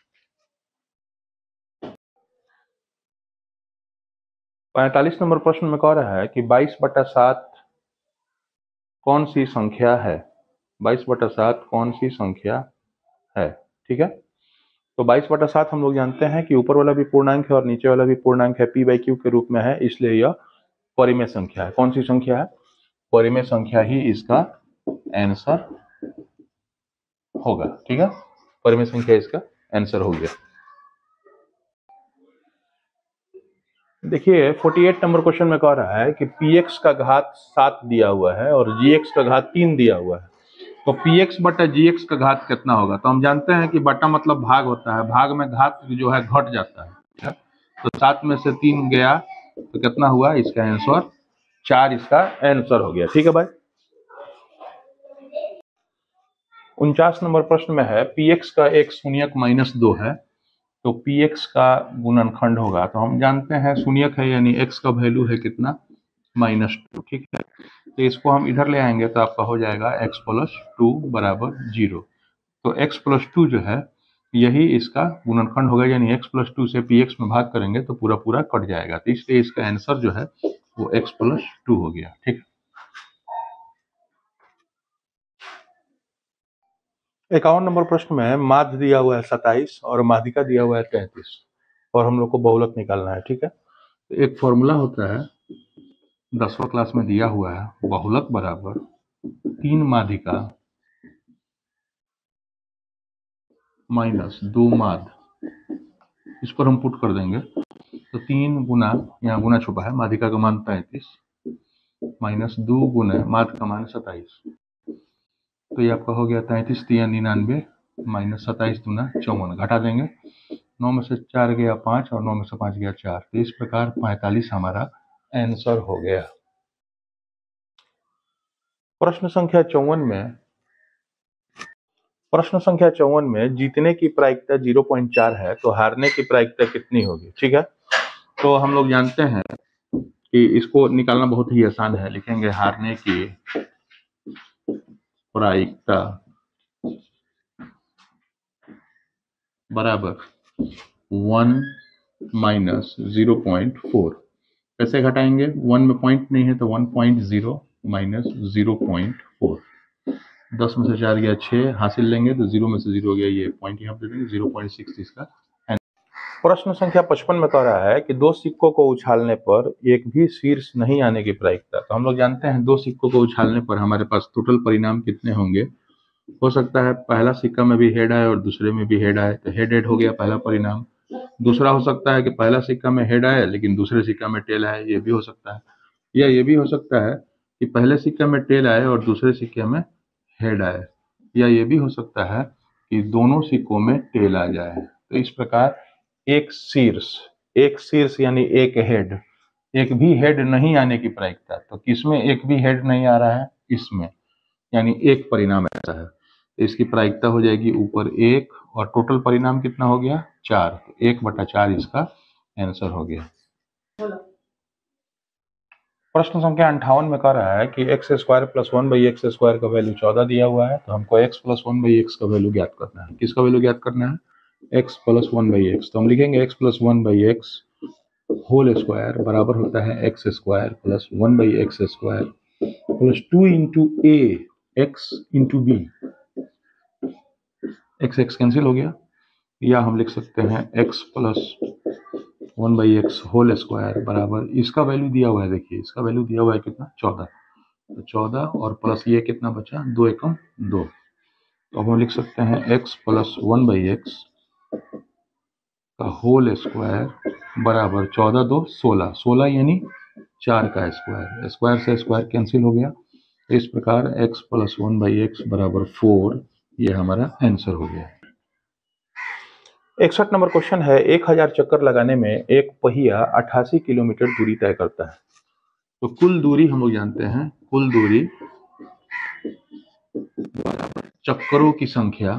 पैंतालीस नंबर प्रश्न में कह रहा है कि बाईस बटा सात कौन सी संख्या है। बाईस बटा सात कौन सी संख्या है। ठीक है, तो बाईस बटा सात हम लोग जानते हैं कि ऊपर वाला भी पूर्णांक है और नीचे वाला भी पूर्णांक है, पी बाई क्यू के रूप में है, इसलिए यह परिमेय संख्या है। कौन सी संख्या है? परिमेय संख्या ही इसका आंसर होगा। ठीक है, परिमेय संख्या इसका आंसर हो गया। देखिए अड़तालीस नंबर क्वेश्चन में कह रहा है कि px का घात सात दिया हुआ है और gx का घात तीन दिया हुआ है, तो px बटा gx का घात कितना होगा। तो हम जानते हैं कि बटा मतलब भाग होता है, भाग में घात जो है घट जाता है। तो सात में से तीन गया तो कितना हुआ, इसका आंसर चार, इसका आंसर हो गया। ठीक है भाई। उनचास नंबर प्रश्न में है px का एक शून्यक माइनस दो है, तो px का गुणनखंड होगा। तो हम जानते हैं शून्यक है यानी x का वैल्यू है कितना, माइनस टू। ठीक है, तो इसको हम इधर ले आएंगे तो आपका हो जाएगा x प्लस टू बराबर जीरो। तो x प्लस टू जो है यही इसका गुणनखंड होगा, यानी x प्लस टू से px में भाग करेंगे तो पूरा पूरा कट जाएगा। तो इसलिए इसका आंसर जो है वो x प्लस टू हो गया। ठीक है, इक्यावन नंबर प्रश्न में माध्य दिया हुआ है सत्ताईस और माध्यिका दिया हुआ है तैंतीस और हम लोग को बहुलक निकालना है। ठीक है, तो एक फॉर्मूला होता है दसवां क्लास में दिया हुआ है, बहुलक बराबर तीन माध्यिका माइनस दो माध्य। इस पर हम पुट कर देंगे तो तीन गुना, यहाँ गुना छुपा है, माध्यिका का मान तैंतीस माइनस दो गुना माध्य का मान सत्ताईस, तो ये आपका हो गया तैंतीस तिया निन्यानवे माइनस सत्ताईस दूना चौवन। घटा देंगे, नौ में से चार गया पाँच और नौ में से पाँच गया चार, तो इस प्रकार पैंतालीस हमारा आंसर हो गया। प्रश्न संख्या चौवन में प्रश्न संख्या चौवन में जीतने की प्रायिकता ज़ीरो पॉइंट चार है, तो हारने की प्रायिकता कितनी होगी। ठीक है, तो हम लोग जानते हैं कि इसको निकालना बहुत ही आसान है। लिखेंगे हारने की प्रायिकता बराबर one minus zero point four. कैसे घटाएंगे, वन में पॉइंट नहीं है तो one point zero minus zero point four. दस में से चार गया छः, हासिल लेंगे तो जीरो में से जीरो गया, ये पॉइंट यहाँ पे दे देंगे, जीरो पॉइंट सिक्स इसका। प्रश्न संख्या पचपन में कह रहा है कि दो सिक्कों को उछालने पर एक भी शीर्ष नहीं आने की प्रायिकता। तो हम लोग जानते हैं दो सिक्कों को उछालने पर हमारे पास टोटल परिणाम कितने होंगे। हो सकता है पहला सिक्का में भी हेड आए और दूसरे में भी हेड आए, तो हेड हेड हो गया पहला परिणाम। दूसरा हो सकता है कि पहला सिक्का में हेड आए लेकिन दूसरे सिक्का में टेल आए, ये भी हो सकता है। या ये भी हो सकता है कि पहले सिक्का में टेल आए और दूसरे सिक्के में हेड आए। या ये भी हो सकता है कि दोनों सिक्कों में टेल आ जाए। तो इस प्रकार एक शीर्ष, एक शीर्ष यानी एक हेड, एक भी हेड नहीं आने की प्रायिकता। तो किसमें एक भी हेड नहीं आ रहा है? इसमें, यानी एक परिणाम ऐसा है। तो इसकी प्रायिकता हो जाएगी ऊपर एक, और टोटल परिणाम कितना हो गया? चार। तो एक बटा चार इसका आंसर हो गया। प्रश्न संख्या अंठावन में कह रहा है कि X square plus one by X square का वैल्यू चौदह दिया हुआ है, तो हमको X plus one by X का वैल्यू ज्ञात करना है। किसका वैल्यू ज्ञात करना है? X plus one by X. तो हम लिखेंगे X plus one by X whole square बराबर होता है X square plus one by X square plus two into A X into B. X X cancel हो गया, या हम लिख सकते हैं X plus one by X whole square बराबर, इसका वैल्यू दिया हुआ है, देखिए इसका वैल्यू दिया हुआ है कितना? चौदह। तो चौदह और प्लस ये कितना बचा? दो एकम दो। तो अब हम लिख सकते हैं X plus one by X का होल स्क्वायर बराबर चौदह दो सोलह, सोलह यानी चार का स्क्वायर, स्क्वायर से स्क्वायर कैंसिल हो गया। इस प्रकार X plus one by X बराबर फोर, ये हमारा आंसर हो गया। इकसठ नंबर क्वेश्चन है, एक हजार चक्कर लगाने में एक पहिया अट्ठासी किलोमीटर दूरी तय करता है। तो कुल दूरी हम लोग जानते हैं, कुल दूरी बराबर चक्करों की संख्या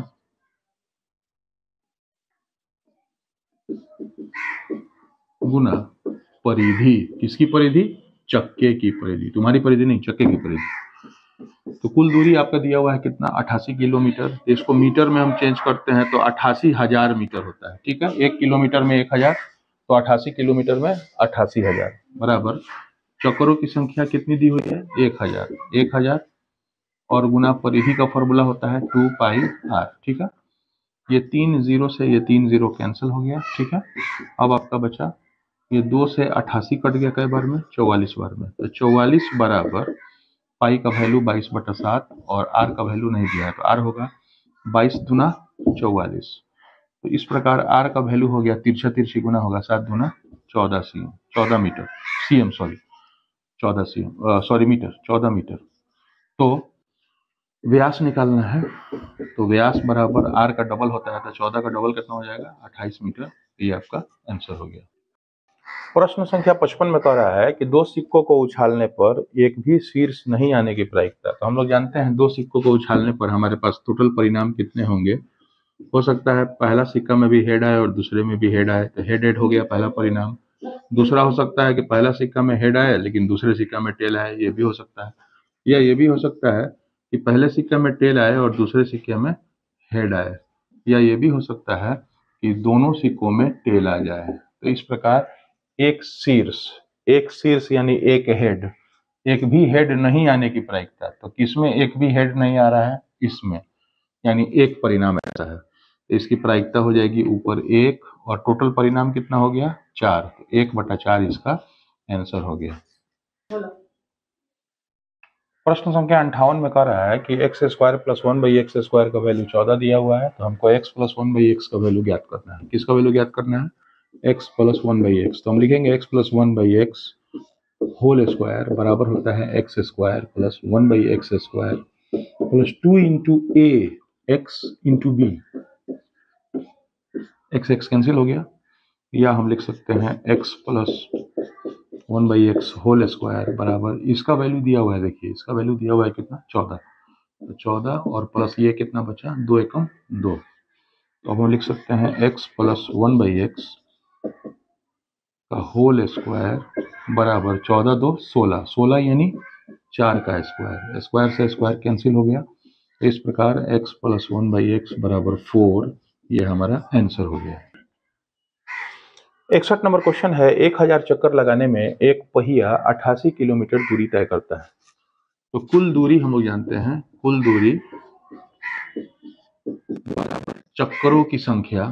गुना परिधि। किसकी परिधि? चक्के की परिधि, तुम्हारी परिधि नहीं, चक्के की परिधि। तो कुल दूरी आपका दिया हुआ है कितना? अट्ठासी किलोमीटर। इसको मीटर में हम चेंज करते हैं तो अट्ठासी हजार मीटर होता है, ठीक है। एक किलोमीटर में एक हजार, तो अट्ठासी किलोमीटर में अट्ठासी हजार बराबर चक्करों की संख्या कितनी दी हुई है? एक हजार, एक हजार और गुना परिधि का फॉर्मूला होता है टू पाई आर, ठीक है। ये तीन जीरो से ये तीन जीरो कैंसिल हो गया, ठीक है। अब आपका बचा ये दो से अट्ठासी कट गया कई बार में? चौवालीस बार में। तो चौवालीस बराबर पाई का वैल्यू बाईस बटा सात और आर का वैल्यू नहीं दिया है, तो आर होगा बाईस दुना चौवालीस। तो इस प्रकार आर का वैल्यू हो गया, तिरछा तिरछी गुना होगा, सात दुना चौदह सी चौदह मीटर सी एम सॉरी चौदह सी एम सॉरी मीटर चौदह मीटर। तो व्यास निकालना है, तो व्यास बराबर आर का डबल होता है, तो चौदह का डबल कितना हो जाएगा? अट्ठाईस मीटर। ये आपका आंसर हो गया। प्रश्न संख्या पचपन में कह रहा है कि दो सिक्कों को उछालने पर एक भी शीर्ष नहीं आने की प्रायिकता। तो हम लोग जानते हैं दो सिक्कों को उछालने पर हमारे पास टोटल परिणाम कितने होंगे। हो सकता है पहला सिक्का में भी हेड आए और दूसरे में भी हेड आए, तो हेड हेड हो गया पहला परिणाम। दूसरा हो सकता है कि पहला सिक्का में हेड आए लेकिन दूसरे सिक्का में टेल आए, ये भी हो सकता है। या ये भी हो सकता है कि पहले सिक्के में टेल आए और दूसरे सिक्के में हेड आए। या ये भी हो सकता है कि दोनों सिक्कों में टेल आ जाए। तो इस प्रकार एक शीर्ष, एक शीर्ष यानी एक हेड, एक भी हेड नहीं आने की प्रायिकता। तो किसमें एक भी हेड नहीं आ रहा है? इसमें, यानी एक परिणाम ऐसा है। तो इसकी प्रायिकता हो जाएगी ऊपर एक, और टोटल परिणाम कितना हो गया? चार। तो एक बटा चार इसका आंसर हो गया। प्रश्न संख्या अंठावन में कह रहा है कि X square plus one by X square का वैल्यू चौदह दिया हुआ है, तो हमको X plus one by X का वैल्यू ज्ञात करना है। किसका वैल्यू ज्ञात करना है? X plus one by X. तो हम लिखेंगे X plus one by X whole square बराबर होता है X square plus one by X square plus two into A X into B. X X cancel हो गया, या हम लिख सकते हैं X plus one by X whole square बराबर, इसका वैल्यू दिया हुआ है, देखिए इसका वैल्यू दिया हुआ है कितना? चौदह। तो चौदह और प्लस ये कितना बचा? दो एकम दो। तो अब हम लिख सकते हैं X plus one by X का होल स्क्वायर बराबर चौदह दो सोलह, सोलह यानी चार का स्क्वायर, स्क्वायर से स्क्वायर कैंसिल हो गया। इस प्रकार X plus one by X बराबर फोर, ये हमारा आंसर हो गया। इकसठ नंबर क्वेश्चन है, एक हजार चक्कर लगाने में एक पहिया अट्ठासी किलोमीटर दूरी तय करता है। तो कुल दूरी हम लोग जानते हैं, कुल दूरी बराबर चक्करों की संख्या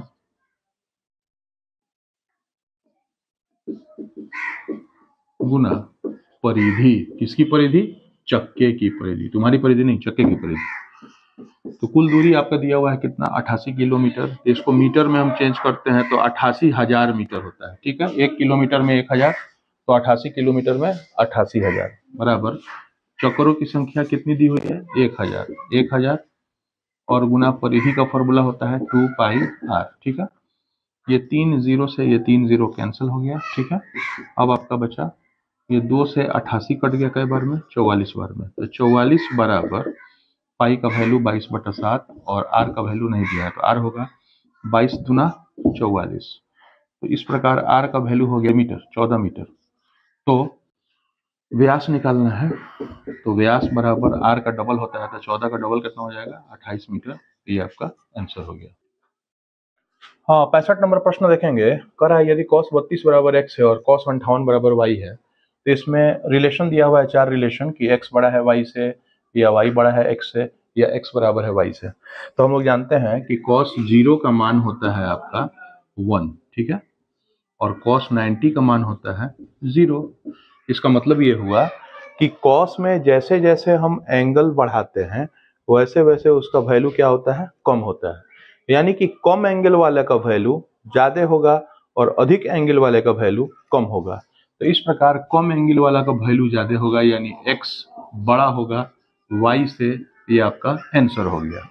गुना परिधि। किसकी परिधि? चक्के की परिधि, तुम्हारी परिधि नहीं, चक्के की परिधि। तो कुल दूरी आपका दिया हुआ है कितना? अट्ठासी किलोमीटर। इसको मीटर में हम चेंज करते हैं तो अट्ठासी हजार मीटर होता है, ठीक है। एक किलोमीटर में एक हजार, तो अट्ठासी किलोमीटर में अट्ठासी हजार बराबर चक्करों की संख्या कितनी दी हुई है? एक हजार, एक हजार और गुना परिधि का फॉर्मूला होता है टू पाई आर, ठीक है। ये तीन जीरो से ये तीन जीरो कैंसिल हो गया, ठीक है। अब आपका बचा ये दो से अट्ठासी कट गया कई बार में, चौवालीस बार में, तो चौवालीस बराबर पाई का वैल्यू बाईस बटा सात और आर का वैल्यू नहीं दिया है, तो आर होगा बाईस दुना चौवालीस। तो इस प्रकार आर का वैल्यू हो गया मीटर, चौदह मीटर। तो व्यास निकालना है, तो व्यास बराबर आर का डबल होता है, तो चौदह का डबल कितना हो जाएगा, अट्ठाईस मीटर। ये आपका आंसर हो गया। हाँ, पैंसठ नंबर प्रश्न देखेंगे। कह रहा है यदि कॉस बत्तीस बराबर एक्स है और कॉस अंठावन बराबर वाई है, तो इसमें रिलेशन दिया हुआ है चार रिलेशन कि एक्स बड़ा है वाई से, या वाई बड़ा है एक्स से, या एक्स बराबर है वाई से। तो हम लोग जानते हैं कि कॉस जीरो का मान होता है आपका वन, ठीक है, और कॉस नाइन्टी का मान होता है जीरो। इसका मतलब ये हुआ कि कॉस में जैसे जैसे हम एंगल बढ़ाते हैं वैसे वैसे उसका वैल्यू क्या होता है, कम होता है। यानी कि कम एंगल वाले का वैल्यू ज्यादा होगा और अधिक एंगल वाले का वैल्यू कम होगा। तो इस प्रकार कम एंगल वाला का वैल्यू ज्यादा होगा, यानी एक्स बड़ा होगा वाई से। ये आपका आंसर हो गया।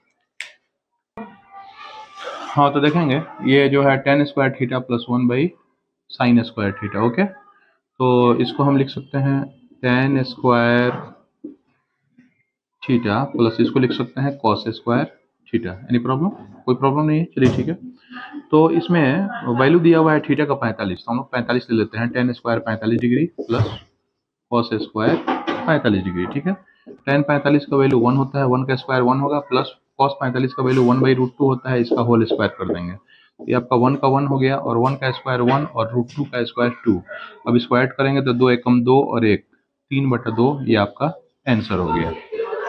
हाँ, तो देखेंगे ये जो है tan square theta plus one by sine square theta, okay. तो इसको हम लिख सकते हैं टेन स्क्वायर थीटा प्लस इसको लिख सकते हैं cos square theta. Any problem? कोई प्रॉब्लम नहीं है, चलिए ठीक है। तो इसमें वैल्यू दिया हुआ है थीटा का पैंतालीस, तो हम लोग पैंतालीस ले लेते हैं। टेन स्क्वायर पैंतालीस डिग्री प्लस कॉस स्क्वायर पैंतालीस डिग्री, ठीक है। टेन पैंतालीस का वैल्यू वन होता है, वन का स्क्वायर वन होगा, प्लस कॉस पैंतालीस का value one by root two होता है, इसका होल स्क्वायर कर देंगे। ये आपका वन का वन हो गया और वन का स्क्वायर वन और रूट टू का स्क्वायर टू। अब स्क्वायर करेंगे तो दो एकम दो और एक तीन बटा दो, ये आपका आंसर हो गया।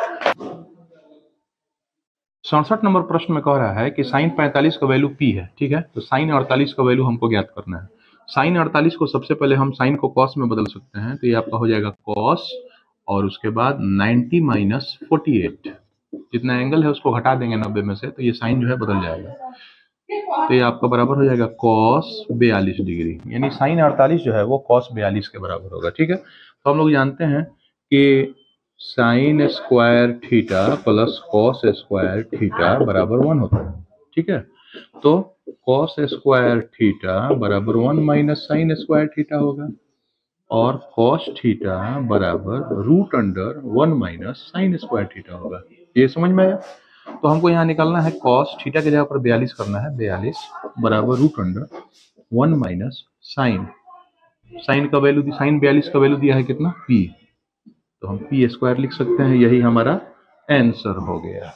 सड़सठ नंबर प्रश्न में कह रहा है कि साइन पैंतालीस का वैल्यू पी है, ठीक है। तो साइन अड़तालीस का वैल्यू हमको ज्ञात करना है। साइन अड़तालीस को सबसे पहले हम साइन को कॉस में बदल सकते हैं, तो ये आपका हो जाएगा कॉस और उसके बाद नाइन्टी माइनस फोर्टी एट, जितना एंगल है उसको घटा देंगे नब्बे में से, तो ये साइन जो है बदल जाएगा। तो ये आपका बराबर हो जाएगा कॉस बयालीस डिग्री, यानी साइन अड़तालीस जो है वो कॉस बयालीस के बराबर होगा, ठीक है। तो हम लोग जानते हैं कि sine square theta plus cos square theta बराबर वन होता है, ठीक है। तो कॉस स्क्वायर थीटा बराबर one minus sine square theta होगा और कॉस थीटा बराबर root under one minus sine square theta होगा। ये समझ में आया? तो हमको यहाँ निकालना है कॉस थीटा की जगह पर बयालीस करना है, बयालीस बराबर root under one minus sine, sine का वैल्यू, साइन बयालीस का वैल्यू दिया है कितना, पी, तो हम पी स्क्वायर लिख सकते हैं। यही हमारा आंसर हो गया।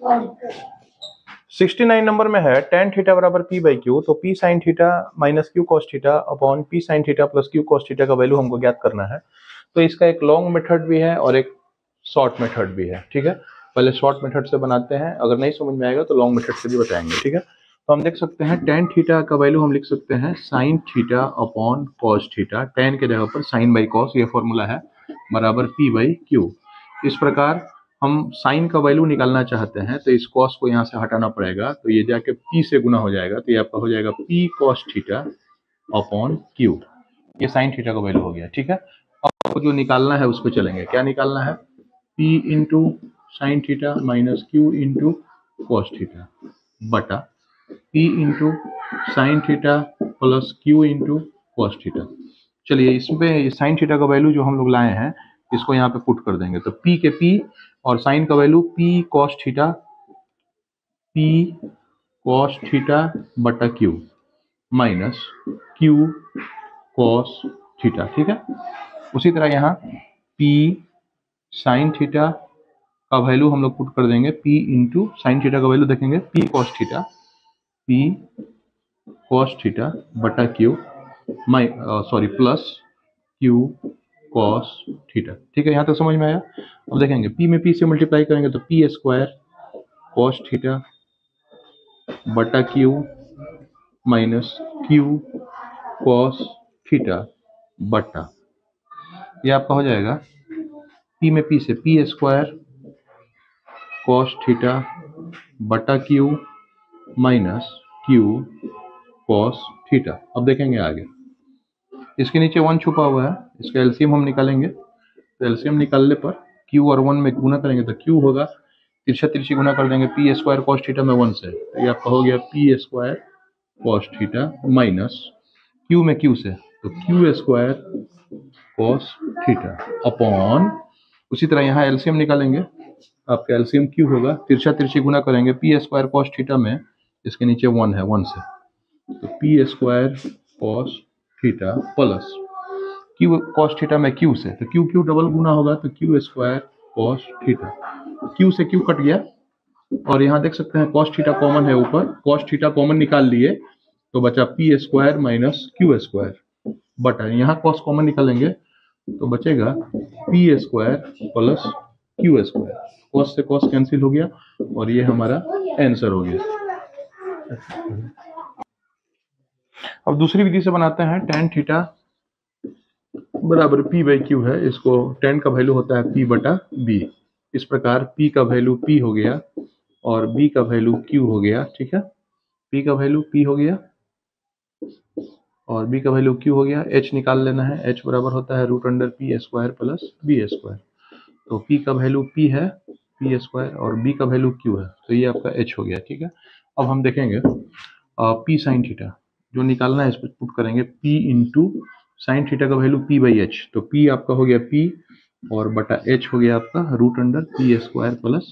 उनहत्तर नंबर में है टेन थीटा बराबर पी बाई क्यू, तो P sine theta minus Q cos theta upon P sine theta plus Q cos theta का वैल्यू हमको ज्ञात करना है। तो इसका एक लॉन्ग मेथड भी है और एक शॉर्ट मेथड भी है, ठीक है। पहले शॉर्ट मेथड से बनाते हैं, अगर नहीं समझ में आएगा तो लॉन्ग मेथड से भी बताएंगे, ठीक है। तो हम देख सकते हैं टेन थीटा का वैल्यू हम लिख सकते हैं sine theta upon cos theta, tan के जगह पर साइन बाई कॉस, ये फॉर्मूला है, बराबर पी बाई क्यू। इस प्रकार हम साइन का वैल्यू निकालना चाहते हैं तो इस कॉस को यहाँ से हटाना पड़ेगा, तो ये जाके पी से गुना हो जाएगा, तो ये आपका हो जाएगा P cos theta upon Q. ये साइन थीटा का वैल्यू हो गया, ठीक है। अब आपको जो निकालना है उस पर चलेंगे। क्या निकालना है, P into sine theta minus Q into cos theta बटा P into sine theta plus Q into cos theta. चलिए इसमें साइन थीटा का वैल्यू जो हम लोग लाए हैं इसको यहाँ पे पुट कर देंगे, तो पी के पी और साइन का value P cos theta, P cos theta बटा Q minus Q cos theta, ठीक है। उसी तरह यहाँ पी साइन थीटा का वैल्यू हम लोग पुट कर देंगे, p इंटू साइन थीटा का वैल्यू देखेंगे p cos theta, p cos theta बटा q माइ sorry plus q cos theta, ठीक है। यहाँ तक समझ में आया? अब देखेंगे p में p से मल्टीप्लाई करेंगे तो p स्क्वायर कॉस थीटा बटा q minus q cos theta बटा, ये आपका हो जाएगा p में p से p स्क्वायर कॉस थीटा बटा Q minus Q cos theta. अब देखेंगे आगे, इसके नीचे वन छुपा हुआ है, इसका एलसीएम हम निकालेंगे, तो एलसीएम निकालने पर क्यू और वन में गुना करेंगे तो क्यू होगा, तिरछा तिरछी गुना कर देंगे पी स्क्वायर कॉस थीटा में वन से, तो ये आपका हो गया P square cos theta minus Q में क्यू से तो Q square cos theta upon, उसी तरह यहाँ एलसीएम निकालेंगे, आपका एलसीएम क्यू होगा, तिरछा तिरछी गुना करेंगे, पी स्क्वायर कॉस थीटा में इसके नीचे वन है, वन से तो P square cos theta plus Q cos theta में क्यू से तो क्यू क्यू डबल गुना होगा तो Q square cos theta, Q से क्यू कट गया और यहाँ देख सकते हैं कॉस थीटा कॉमन है, ऊपर कॉस थीटा कॉमन निकाल लिए तो बचा P square minus Q square बटा, यहाँ कॉस कॉमन निकालेंगे तो बचेगा P square plus Q square, cos से कॉस कैंसिल हो गया और ये हमारा आंसर हो गया। अब दूसरी विधि से बनाते हैं, टेन थीटा बराबर पी बाई क्यू है, इसको टेन का वैल्यू होता है पी बटा बी, इस प्रकार पी का वैल्यू पी हो गया और बी का वैल्यू क्यू हो गया, ठीक है, पी का वैल्यू पी हो गया और बी का वैल्यू क्यू हो गया, एच निकाल लेना है, एच बराबर होता है root under P square plus B square, तो पी का वैल्यू पी है पी स्क्वायर और बी का वैल्यू क्यू है तो ये आपका एच हो गया, ठीक है। अब हम देखेंगे पी साइन थीटा जो निकालना है, इस पर पुट करेंगे पी इंटू साइन थीटा का वैल्यू पी बाई एच, तो पी आपका हो गया पी और बटा एच हो गया आपका root under P square plus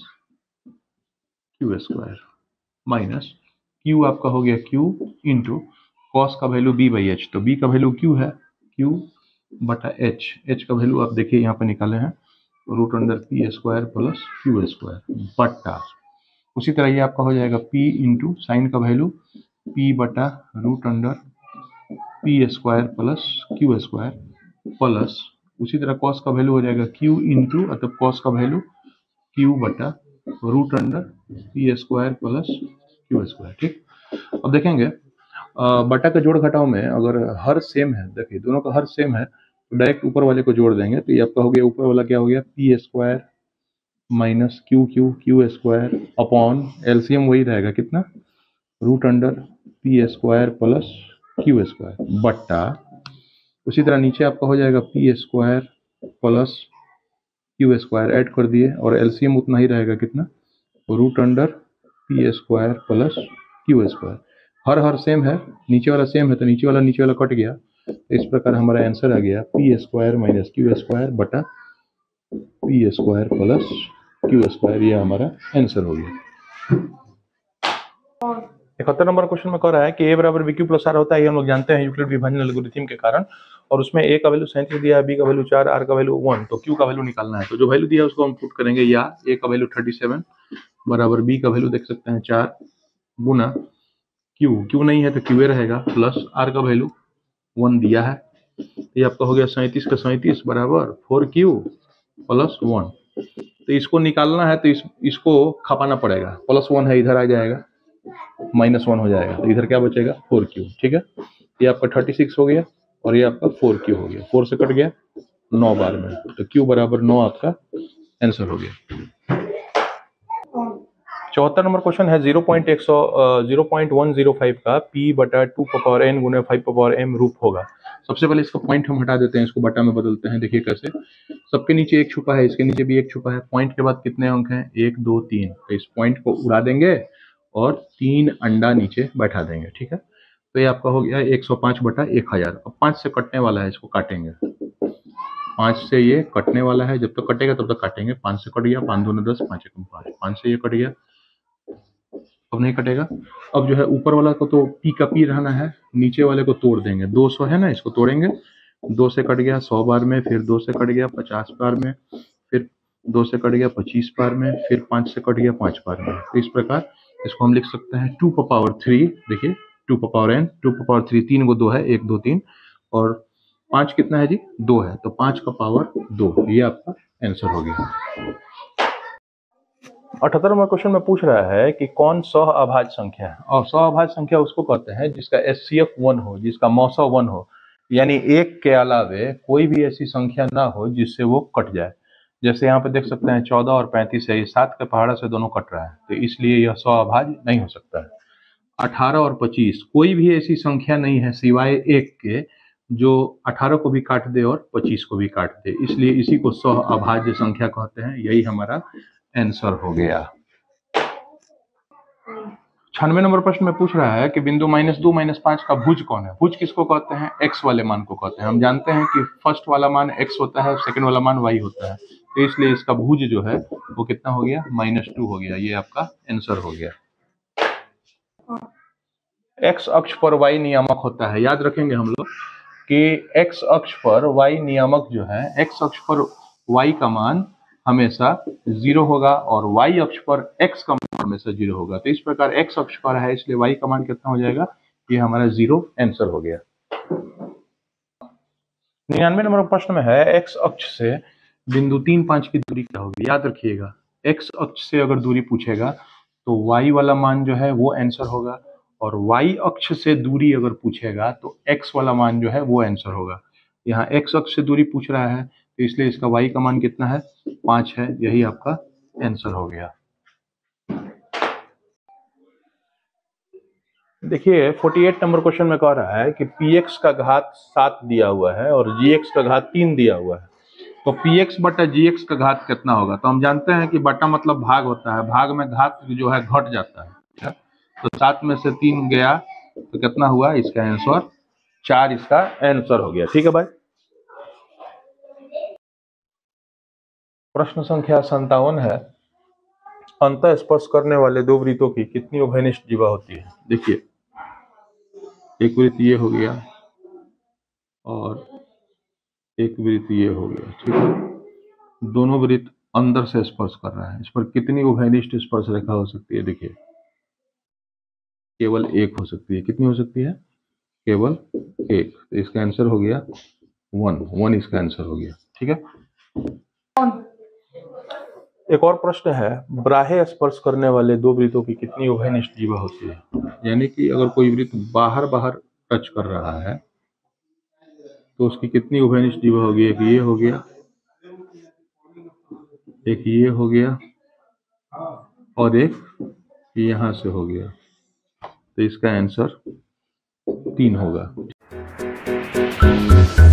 Q square minus Q आपका हो गया क्यू इंटू कॉस का वैल्यू बी बाई एच, तो बी का वैल्यू क्यू है क्यू बटा एच, एच का वैल्यू आप देखिए यहाँ पे निकाले हैं root under P square plus Q square बटा, उसी तरह ये आपका हो जाएगा p इंटू साइन का वैल्यू p बटा root under P square plus Q square plus, उसी तरह कॉस का वैल्यू हो जाएगा q इंटू अतः कॉस का वैल्यू q बटा root under P square plus Q square, ठीक। अब देखेंगे बटा का जोड़ घटाव में अगर हर सेम है, देखिए दोनों का हर सेम है तो डायरेक्ट ऊपर वाले को जोड़ देंगे तो ये आपका हो गया, ऊपर वाला क्या हो गया P square minus Q Q Q square upon LCM वही रहेगा कितना root under P square plus Q square बट्टा, उसी तरह नीचे आपका हो जाएगा P square plus Q square add कर दिए और एलसीएम उतना ही रहेगा कितना root under P square plus Q square, हर हर सेम है, नीचे वाला सेम है तो नीचे वाला नीचे वाला कट गया, इस प्रकार हमारा आंसर आ गया P square minus Q square बटा P square plus Q square, ये हमारा आंसर हो गया। इकहत्तर नंबर क्वेश्चन में कह रहा है कि a बराबर बी क्यू प्लस आर होता है, ये हम लोग जानते हैं यूक्लिड विभाजन एल्गोरिथम के कारण, और उसमें a का वैल्यू सैंतीस दिया है, b का वैल्यू चार, r का वैल्यू वन, तो q का वैल्यू निकालना है, तो जो वैल्यू दिया है उसको हम पुट करेंगे, या a का वैल्यू सैंतीस बराबर b का वैल्यू देख सकते हैं चार गुना q, q नहीं है तो q रहेगा प्लस r का वैल्यू वन दिया है, ये आपका हो गया सैंतीस का सैंतीस बराबर फोर क्यू प्लस वन, तो इसको निकालना है तो इस इसको खपाना पड़ेगा, प्लस वन है इधर आ जाएगा माइनस वन हो जाएगा तो इधर क्या बचेगा फोर क्यू, ठीक है, ये आपका थर्टी सिक्स हो गया और ये आपका फोर क्यू हो गया, फोर से कट गया नौ बार में, तो क्यू बराबर नौ आपका आंसर हो गया। चौहत्तर नंबर क्वेश्चन है जीरो पॉइंट एक सौ zero point one zero five का p बटा टू पावर n गुने फाइव पावर m रूप होगा। सबसे पहले इसका पॉइंट हम हटा देते हैं, इसको बटा में बदलते हैं, देखिए कैसे, सबके नीचे एक छुपा है, इसके नीचे भी एक छुपा है, पॉइंट के बाद कितने अंक हैं एक दो तीन, तो इस पॉइंट को उड़ा देंगे और तीन अंडा नीचे बैठा देंगे, ठीक है, तो ये आपका हो गया एक सौ पाँच बटा एक हजार। अब पाँच से कटने वाला है, इसको काटेंगे, पाँच से ये कटने वाला है, जब तक तो कटेगा तब तक काटेंगे, पाँच से कट गया, पाँच दूनी दस, पाँच एकम पाँच, पाँच से ये कट गया, अब नहीं कटेगा। अब जो है ऊपर वाला को तो पी का पी रहना है, नीचे वाले को तोड़ देंगे, दो सौ है ना, इसको तोड़ेंगे, दो से कट गया सौ बार में, फिर दो से कट गया पचास बार में, फिर दो से कट गया पच्चीस बार में, फिर पाँच से कट गया पाँच बार में, तो इस प्रकार इसको हम लिख सकते हैं टू पावर थ्री, देखिए two power N, two power three, तीन को दो है, एक दो तीन, और पाँच कितना है जी दो है, तो पाँच का पावर दो, ये आपका आंसर हो गया। अठहत्तर नंबर क्वेश्चन में पूछ रहा है कि कौन सह अभाज्य संख्या है, और सह अभाज्य संख्या उसको कहते हैं जिसका एच सी एफ वन हो, जिसका मौसा वन हो, यानी एक के अलावे कोई भी ऐसी संख्या ना हो जिससे वो कट जाए। जैसे यहाँ पे देख सकते हैं चौदह और पैंतीस है, ये सात के पहाड़ा से दोनों कट रहा है, तो इसलिए यह सह अभाज्य नहीं हो सकता है। अठारह और पच्चीस, कोई भी ऐसी संख्या नहीं है सिवाय एक के जो अठारह को भी काट दे और पच्चीस को भी काट दे, इसलिए इसी को सह अभाज्य संख्या कहते हैं, यही हमारा आंसर हो गया। छियानवे नंबर प्रश्न में पूछ रहा है कि बिंदु माइनस दो माइनस पांच का भुज कौन है। भुज किसको कहते हैं? एक्स वाले मान को कहते हैं। हम जानते हैं कि फर्स्ट वाला मान एक्स होता है, सेकंड वाला मान वाई होता है, तो इसलिए इसका भुज जो है वो कितना हो गया? माइनस टू हो गया। ये आपका आंसर हो गया। एक्स अक्ष पर वाई नियामक होता है। याद रखेंगे हम लोग कि एक्स अक्ष पर वाई नियामक जो है, एक्स अक्ष पर वाई का मान हमेशा जीरो होगा और वाई अक्ष पर एक्स का मान हमेशा जीरो होगा। तो इस प्रकार एक्स अक्ष पर है इसलिए वाई का मान कितना हो जाएगा? ये हमारा जीरो आंसर हो गया। निन्यानवे नंबर प्रश्न में है एक्स अक्ष से बिंदु तीन पांच की दूरी क्या होगी। याद रखिएगा, एक्स अक्ष से अगर दूरी पूछेगा तो वाई वाला मान जो है वो आंसर होगा, और वाई अक्ष से दूरी अगर पूछेगा तो एक्स वाला मान जो है वो आंसर होगा। यहाँ एक्स अक्ष से दूरी पूछ रहा है तो इसलिए इसका वाई का मान कितना है? पांच है। यही आपका आंसर हो गया। देखिए अड़तालीस नंबर क्वेश्चन में कह रहा है कि px का घात सात दिया हुआ है और gx का घात तीन दिया हुआ है, तो px बटा gx का घात कितना होगा? तो हम जानते हैं कि बटा मतलब भाग होता है, भाग में घात जो है घट जाता है। तो सात में से तीन गया तो कितना हुआ? इसका आंसर चार, इसका आंसर हो गया। ठीक है भाई। प्रश्न संख्या संतावन है, अंतः स्पर्श करने वाले दो वृत्तों की कितनी उभयनिष्ठ जीवा होती है। देखिए एक वृत्त ये हो गया और एक वृत्त ये हो गया, ठीक है। दोनों वृत्त अंदर से स्पर्श कर रहा है। इस पर कितनी उभयनिष्ठ स्पर्श रेखा हो सकती है? देखिए केवल एक हो सकती है। कितनी हो सकती है? केवल एक। तो इसका आंसर हो गया वन। वन इसका आंसर हो गया। ठीक है। एक और प्रश्न है, बाह्य स्पर्श करने वाले दो वृत्तों की कितनी उभयनिष्ठ जीवा होती है। यानी कि अगर कोई वृत्त बाहर बाहर टच कर रहा है तो उसकी कितनी उभयनिष्ठ जीवा होगी? एक ये हो गया, एक ये हो गया और एक यहां से हो गया। तो इसका आंसर तीन होगा।